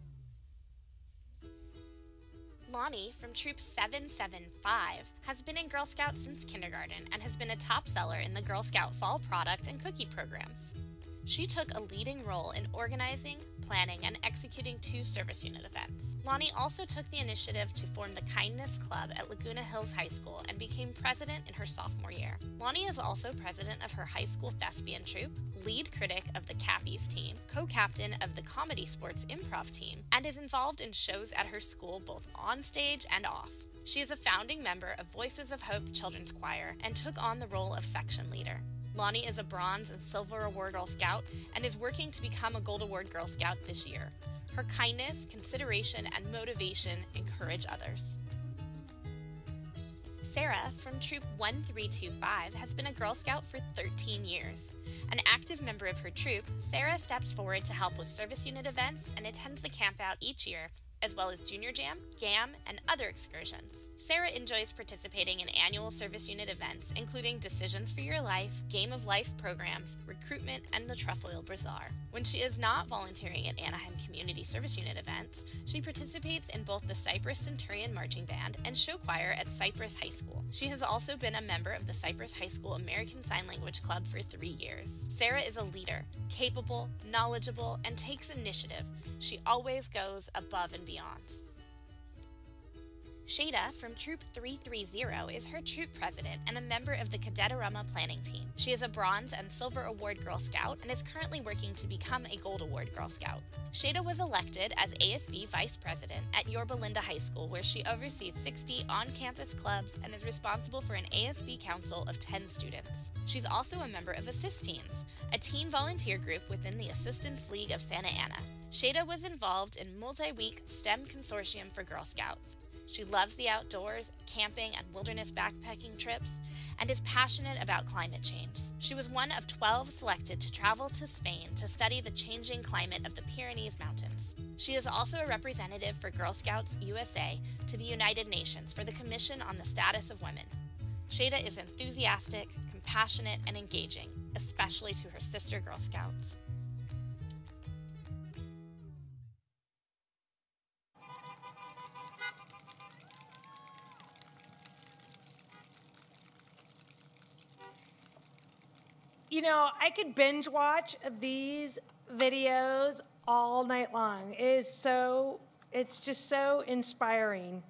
Lonnie from Troop seven seven five has been in Girl Scouts since kindergarten and has been a top seller in the Girl Scout Fall Product and Cookie programs. She took a leading role in organizing, planning, and executing two service unit events. Lonnie also took the initiative to form the Kindness Club at Laguna Hills High School and became president in her sophomore year. Lonnie is also president of her high school thespian troupe, lead critic of the Cappies team, co-captain of the Comedy Sports Improv team, and is involved in shows at her school both on stage and off. She is a founding member of Voices of Hope Children's Choir and took on the role of section leader. Lonnie is a Bronze and Silver Award Girl Scout and is working to become a Gold Award Girl Scout this year. Her kindness, consideration, and motivation encourage others. Sarah from Troop one three two five has been a Girl Scout for thirteen years. An active member of her troop, Sarah steps forward to help with service unit events and attends the campout each year, as well as Junior Jam, GAM, and other excursions. Sarah enjoys participating in annual service unit events, including Decisions for Your Life, Game of Life programs, recruitment, and the Trefoil Bazaar. When she is not volunteering at Anaheim Community Service Unit events, she participates in both the Cypress Centurion Marching Band and show choir at Cypress High School. She has also been a member of the Cypress High School American Sign Language Club for three years. Sarah is a leader, capable, knowledgeable, and takes initiative. She always goes above and beyond. Shada from Troop three thirty is her troop president and a member of the Cadetarama planning team. She is a Bronze and Silver Award Girl Scout and is currently working to become a Gold Award Girl Scout. Shada was elected as A S B Vice President at Yorba Linda High School, where she oversees sixty on-campus clubs and is responsible for an A S B council of ten students. She's also a member of Assist Teens, a teen volunteer group within the Assistance League of Santa Ana. Shada was involved in multi-week STEM Consortium for Girl Scouts. She loves the outdoors, camping, and wilderness backpacking trips, and is passionate about climate change. She was one of twelve selected to travel to Spain to study the changing climate of the Pyrenees Mountains. She is also a representative for Girl Scouts U S A to the United Nations for the Commission on the Status of Women. Shada is enthusiastic, compassionate, and engaging, especially to her sister Girl Scouts. You know, I could binge watch these videos all night long. It is so, it's just so inspiring.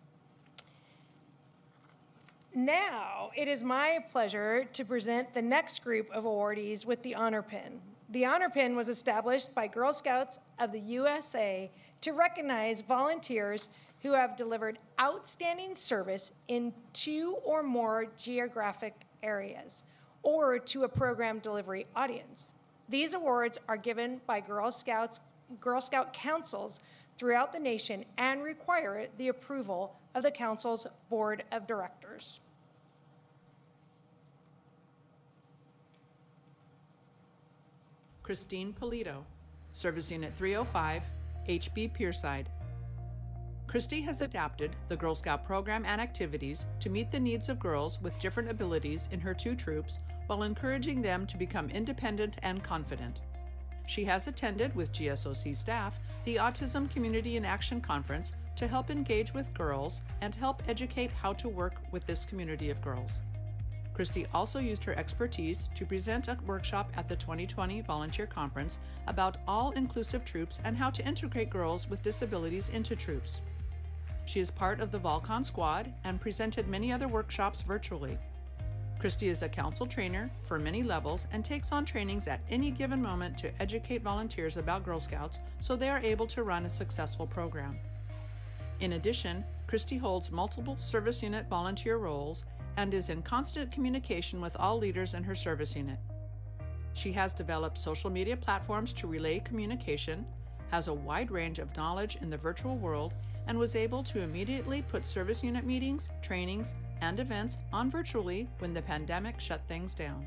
Now, it is my pleasure to present the next group of awardees with the Honor Pin. The Honor Pin was established by Girl Scouts of the U S A to recognize volunteers who have delivered outstanding service in two or more geographic areas, or to a program delivery audience. These awards are given by Girl Scouts, Girl Scout councils throughout the nation and require the approval of the council's board of directors. Christine Polito, Service Unit three oh five, H B Pierside. Christy has adapted the Girl Scout program and activities to meet the needs of girls with different abilities in her two troops while encouraging them to become independent and confident. She has attended with G S O C staff the Autism Community in Action Conference to help engage with girls and help educate how to work with this community of girls. Christy also used her expertise to present a workshop at the twenty twenty Volunteer Conference about all-inclusive troops and how to integrate girls with disabilities into troops. She is part of the Volcon squad and presented many other workshops virtually. Christy is a council trainer for many levels and takes on trainings at any given moment to educate volunteers about Girl Scouts so they are able to run a successful program. In addition, Christy holds multiple service unit volunteer roles and is in constant communication with all leaders in her service unit. She has developed social media platforms to relay communication, has a wide range of knowledge in the virtual world, and was able to immediately put service unit meetings, trainings, and events on virtually when the pandemic shut things down.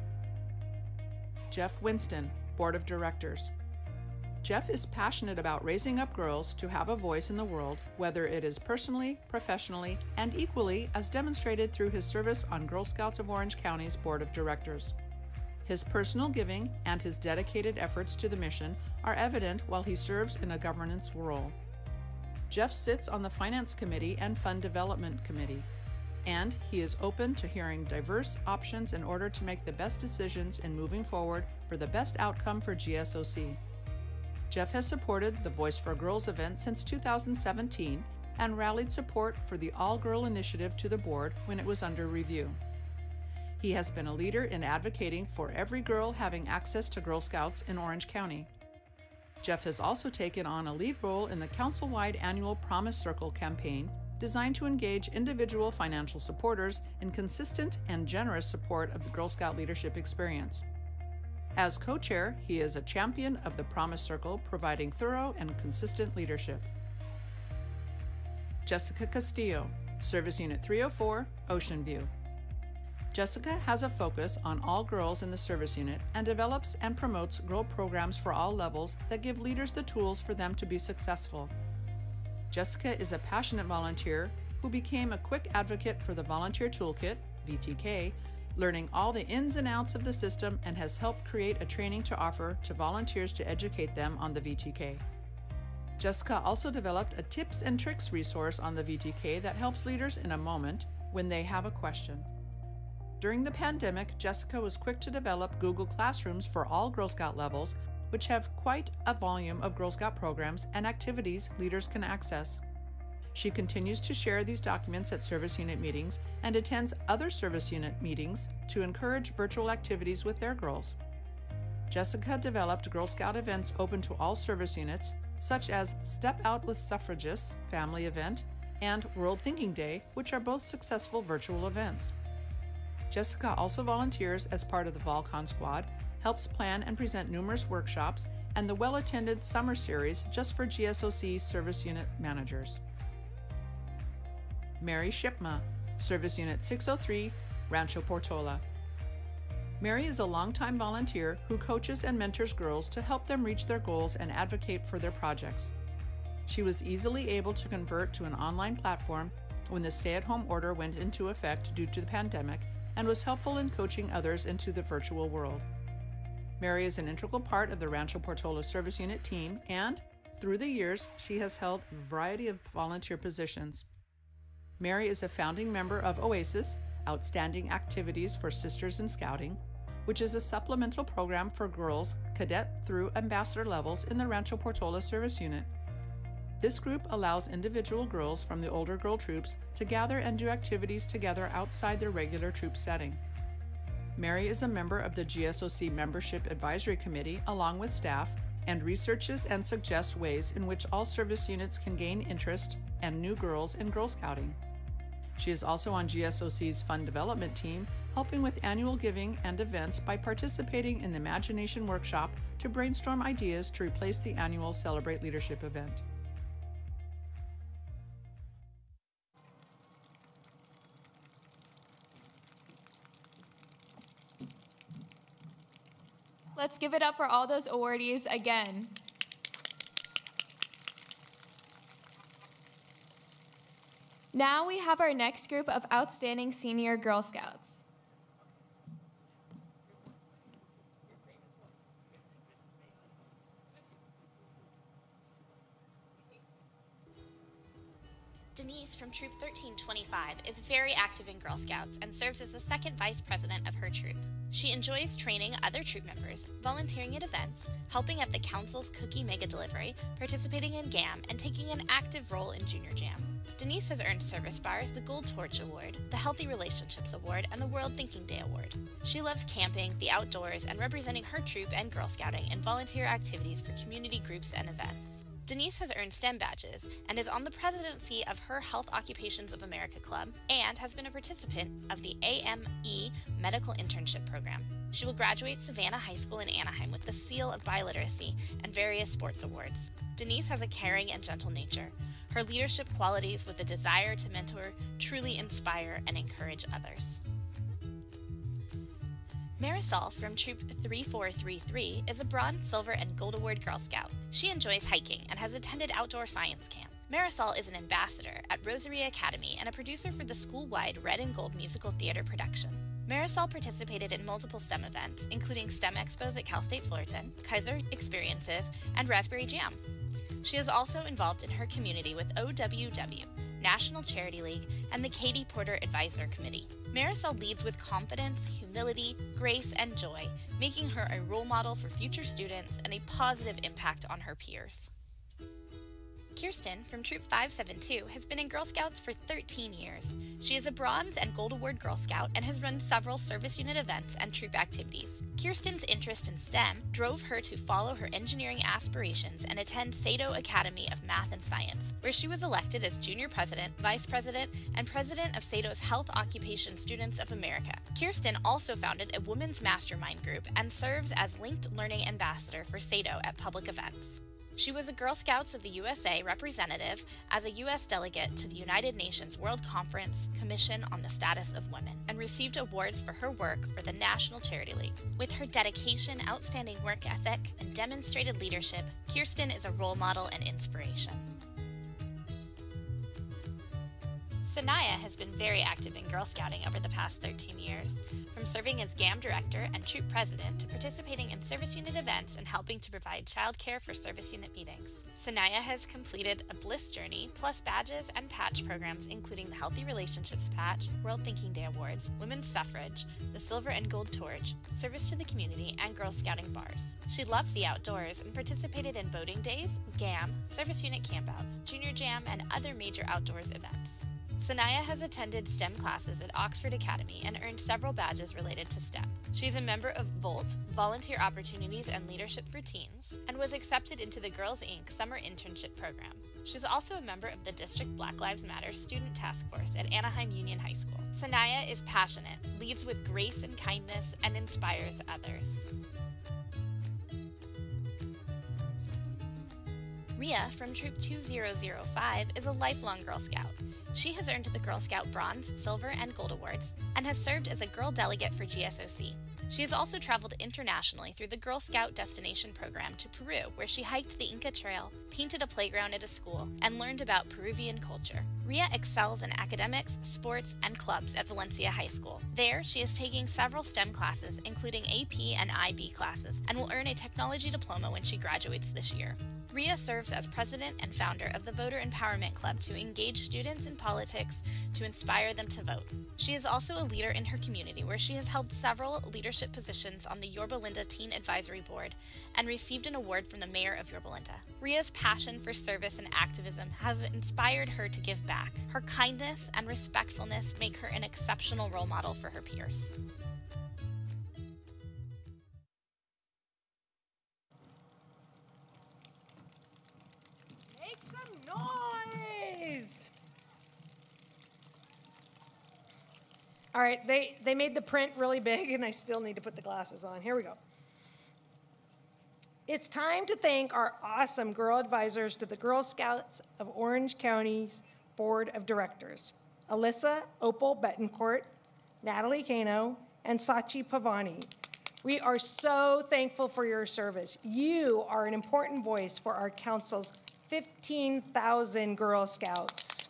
Jeff Winston, Board of Directors. Jeff is passionate about raising up girls to have a voice in the world, whether it is personally, professionally, and equally as demonstrated through his service on Girl Scouts of Orange County's Board of Directors. His personal giving and his dedicated efforts to the mission are evident while he serves in a governance role. Jeff sits on the Finance Committee and Fund Development Committee, and he is open to hearing diverse options in order to make the best decisions in moving forward for the best outcome for G S O C. Jeff has supported the Voice for Girls event since two thousand seventeen and rallied support for the All-Girl Initiative to the board when it was under review. He has been a leader in advocating for every girl having access to Girl Scouts in Orange County. Jeff has also taken on a lead role in the council-wide annual Promise Circle campaign designed to engage individual financial supporters in consistent and generous support of the Girl Scout leadership experience. As co-chair, he is a champion of the Promise Circle, providing thorough and consistent leadership. Jessica Castillo, Service Unit three oh four, Ocean View. Jessica has a focus on all girls in the service unit and develops and promotes girl programs for all levels that give leaders the tools for them to be successful. Jessica is a passionate volunteer who became a quick advocate for the Volunteer Toolkit, V T K, learning all the ins and outs of the system, and has helped create a training to offer to volunteers to educate them on the V T K. Jessica also developed a tips and tricks resource on the V T K that helps leaders in a moment when they have a question. During the pandemic, Jessica was quick to develop Google Classrooms for all Girl Scout levels, which have quite a volume of Girl Scout programs and activities leaders can access. She continues to share these documents at service unit meetings and attends other service unit meetings to encourage virtual activities with their girls. Jessica developed Girl Scout events open to all service units, such as Step Out with Suffragists family event and World Thinking Day, which are both successful virtual events. Jessica also volunteers as part of the VolCon squad, helps plan and present numerous workshops, and the well-attended summer series just for G S O C service unit managers. Mary Shipma, Service Unit six oh three, Rancho Portola. Mary is a longtime volunteer who coaches and mentors girls to help them reach their goals and advocate for their projects. She was easily able to convert to an online platform when the stay-at-home order went into effect due to the pandemic and was helpful in coaching others into the virtual world. Mary is an integral part of the Rancho Portola Service Unit team and, through the years, she has held a variety of volunteer positions. Mary is a founding member of OASIS, Outstanding Activities for Sisters in Scouting, which is a supplemental program for girls cadet through ambassador levels in the Rancho Portola Service Unit. This group allows individual girls from the older girl troops to gather and do activities together outside their regular troop setting. Mary is a member of the G S O C Membership Advisory Committee along with staff and researches and suggests ways in which all service units can gain interest and new girls in Girl Scouting. She is also on G S O C's Fund Development team, helping with annual giving and events by participating in the Imagination Workshop to brainstorm ideas to replace the annual Celebrate Leadership event. Let's give it up for all those awardees again. Now we have our next group of outstanding senior Girl Scouts. Denise from Troop thirteen twenty-five is very active in Girl Scouts and serves as the second vice president of her troop. She enjoys training other troop members, volunteering at events, helping at the council's cookie mega delivery, participating in GAM, and taking an active role in Junior Jam. Denise has earned service bars, the Gold Torch Award, the Healthy Relationships Award, and the World Thinking Day Award. She loves camping, the outdoors, and representing her troop and Girl Scouting in volunteer activities for community groups and events. Denise has earned STEM badges and is on the presidency of her Health Occupations of America Club and has been a participant of the A M E Medical Internship Program. She will graduate Savannah High School in Anaheim with the Seal of Biliteracy and various sports awards. Denise has a caring and gentle nature. Her leadership qualities with a desire to mentor truly inspire and encourage others. Marisol from Troop three four three three is a Bronze, Silver, and Gold Award Girl Scout. She enjoys hiking and has attended outdoor science camp. Marisol is an ambassador at Rosary Academy and a producer for the school-wide Red and Gold musical theater production. Marisol participated in multiple STEM events, including STEM Expos at Cal State Fullerton, Kaiser Experiences, and Raspberry Jam. She is also involved in her community with O W W, National Charity League, and the Katie Porter Advisor Committee. Marisol leads with confidence, humility, grace, and joy, making her a role model for future students and a positive impact on her peers. Kirsten from Troop five seven two has been in Girl Scouts for thirteen years. She is a Bronze and Gold Award Girl Scout and has run several service unit events and troop activities. Kirsten's interest in STEM drove her to follow her engineering aspirations and attend Sato Academy of Math and Science, where she was elected as Junior President, Vice President, and President of Sato's Health Occupation Students of America. Kirsten also founded a women's mastermind group and serves as Linked Learning Ambassador for Sato at public events. She was a Girl Scouts of the U S A representative as a U S delegate to the United Nations World Conference Commission on the Status of Women and received awards for her work for the National Charity League. With her dedication, outstanding work ethic, and demonstrated leadership, Kirsten is a role model and inspiration. Sanaya has been very active in Girl Scouting over the past thirteen years, from serving as G A M director and troop president to participating in service unit events and helping to provide childcare for service unit meetings. Sanaya has completed a Bliss Journey, plus badges and patch programs including the Healthy Relationships Patch, World Thinking Day Awards, Women's Suffrage, the Silver and Gold Torch, Service to the Community, and Girl Scouting bars. She loves the outdoors and participated in boating days, G A M, service unit campouts, junior jam, and other major outdoors events. Sanaya has attended STEM classes at Oxford Academy and earned several badges related to STEM. She's a member of VOLT, Volunteer Opportunities and Leadership for Teens, and was accepted into the Girls Incorporated Summer Internship Program. She's also a member of the District Black Lives Matter Student Task Force at Anaheim Union High School. Sanaya is passionate, leads with grace and kindness, and inspires others. Rhea from Troop two thousand five is a lifelong Girl Scout. She has earned the Girl Scout Bronze, Silver, and Gold Awards, and has served as a Girl Delegate for G S O C. She has also traveled internationally through the Girl Scout Destination Program to Peru, where she hiked the Inca Trail, painted a playground at a school, and learned about Peruvian culture. Rhea excels in academics, sports, and clubs at Valencia High School. There, she is taking several STEM classes, including A P and I B classes, and will earn a technology diploma when she graduates this year. Rhea serves as president and founder of the Voter Empowerment Club to engage students in politics to inspire them to vote. She is also a leader in her community, where she has held several leadership positions on the Yorba Linda Teen Advisory Board and received an award from the mayor of Yorba Linda. Rhea's passion for service and activism have inspired her to give back. Her kindness and respectfulness make her an exceptional role model for her peers. Noise! All right, they, they made the print really big, and I still need to put the glasses on. Here we go. It's time to thank our awesome girl advisors to the Girl Scouts of Orange County's Board of Directors: Alyssa Opal Betancourt, Natalie Cano, and Sachi Pavani. We are so thankful for your service. You are an important voice for our council's fifteen thousand Girl Scouts.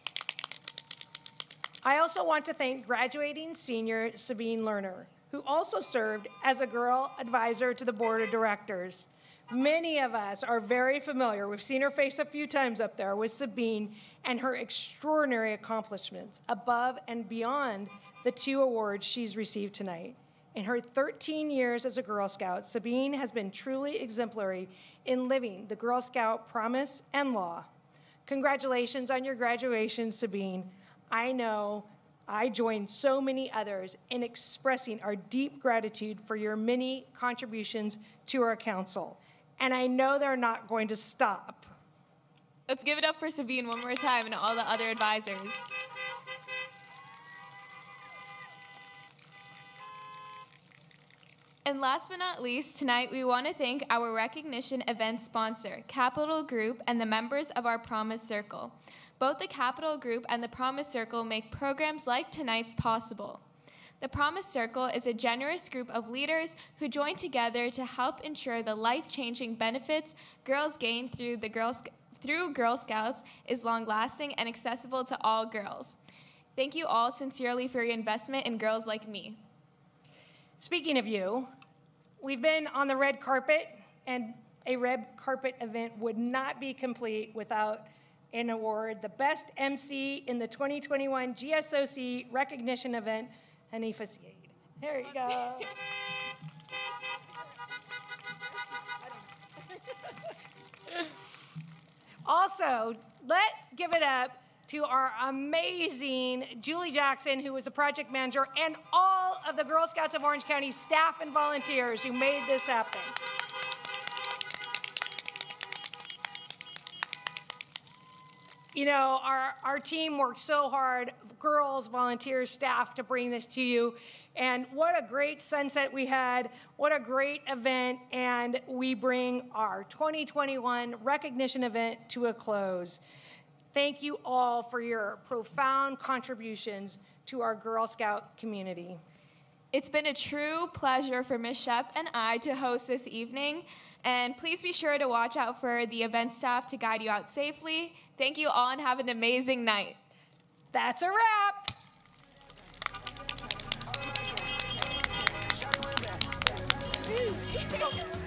I also want to thank graduating senior Sabine Lerner, who also served as a girl advisor to the board of directors. Many of us are very familiar, we've seen her face a few times up there, with Sabine and her extraordinary accomplishments above and beyond the two awards she's received tonight. In her thirteen years as a Girl Scout, Sabine has been truly exemplary in living the Girl Scout promise and law. Congratulations on your graduation, Sabine. I know I join so many others in expressing our deep gratitude for your many contributions to our council, and I know they're not going to stop. Let's give it up for Sabine one more time and all the other advisors. And last but not least, tonight we want to thank our recognition event sponsor, Capital Group, and the members of our Promise Circle. Both the Capital Group and the Promise Circle make programs like tonight's possible. The Promise Circle is a generous group of leaders who join together to help ensure the life-changing benefits girls gain through, the Girl, through Girl Scouts is long-lasting and accessible to all girls. Thank you all sincerely for your investment in girls like me. Speaking of you, we've been on the red carpet, and a red carpet event would not be complete without an award. The best M C in the twenty twenty-one G S O C recognition event, Hanifa Syed. There you go. Also, let's give it up to our amazing Julie Jackson, who was the project manager, and all of the Girl Scouts of Orange County staff and volunteers who made this happen. You know, our, our team worked so hard, girls, volunteers, staff, to bring this to you. And what a great sunset we had. What a great event. And we bring our twenty twenty-one recognition event to a close. Thank you all for your profound contributions to our Girl Scout community. It's been a true pleasure for Miz Shep and I to host this evening, and please be sure to watch out for the event staff to guide you out safely. Thank you all and have an amazing night. That's a wrap.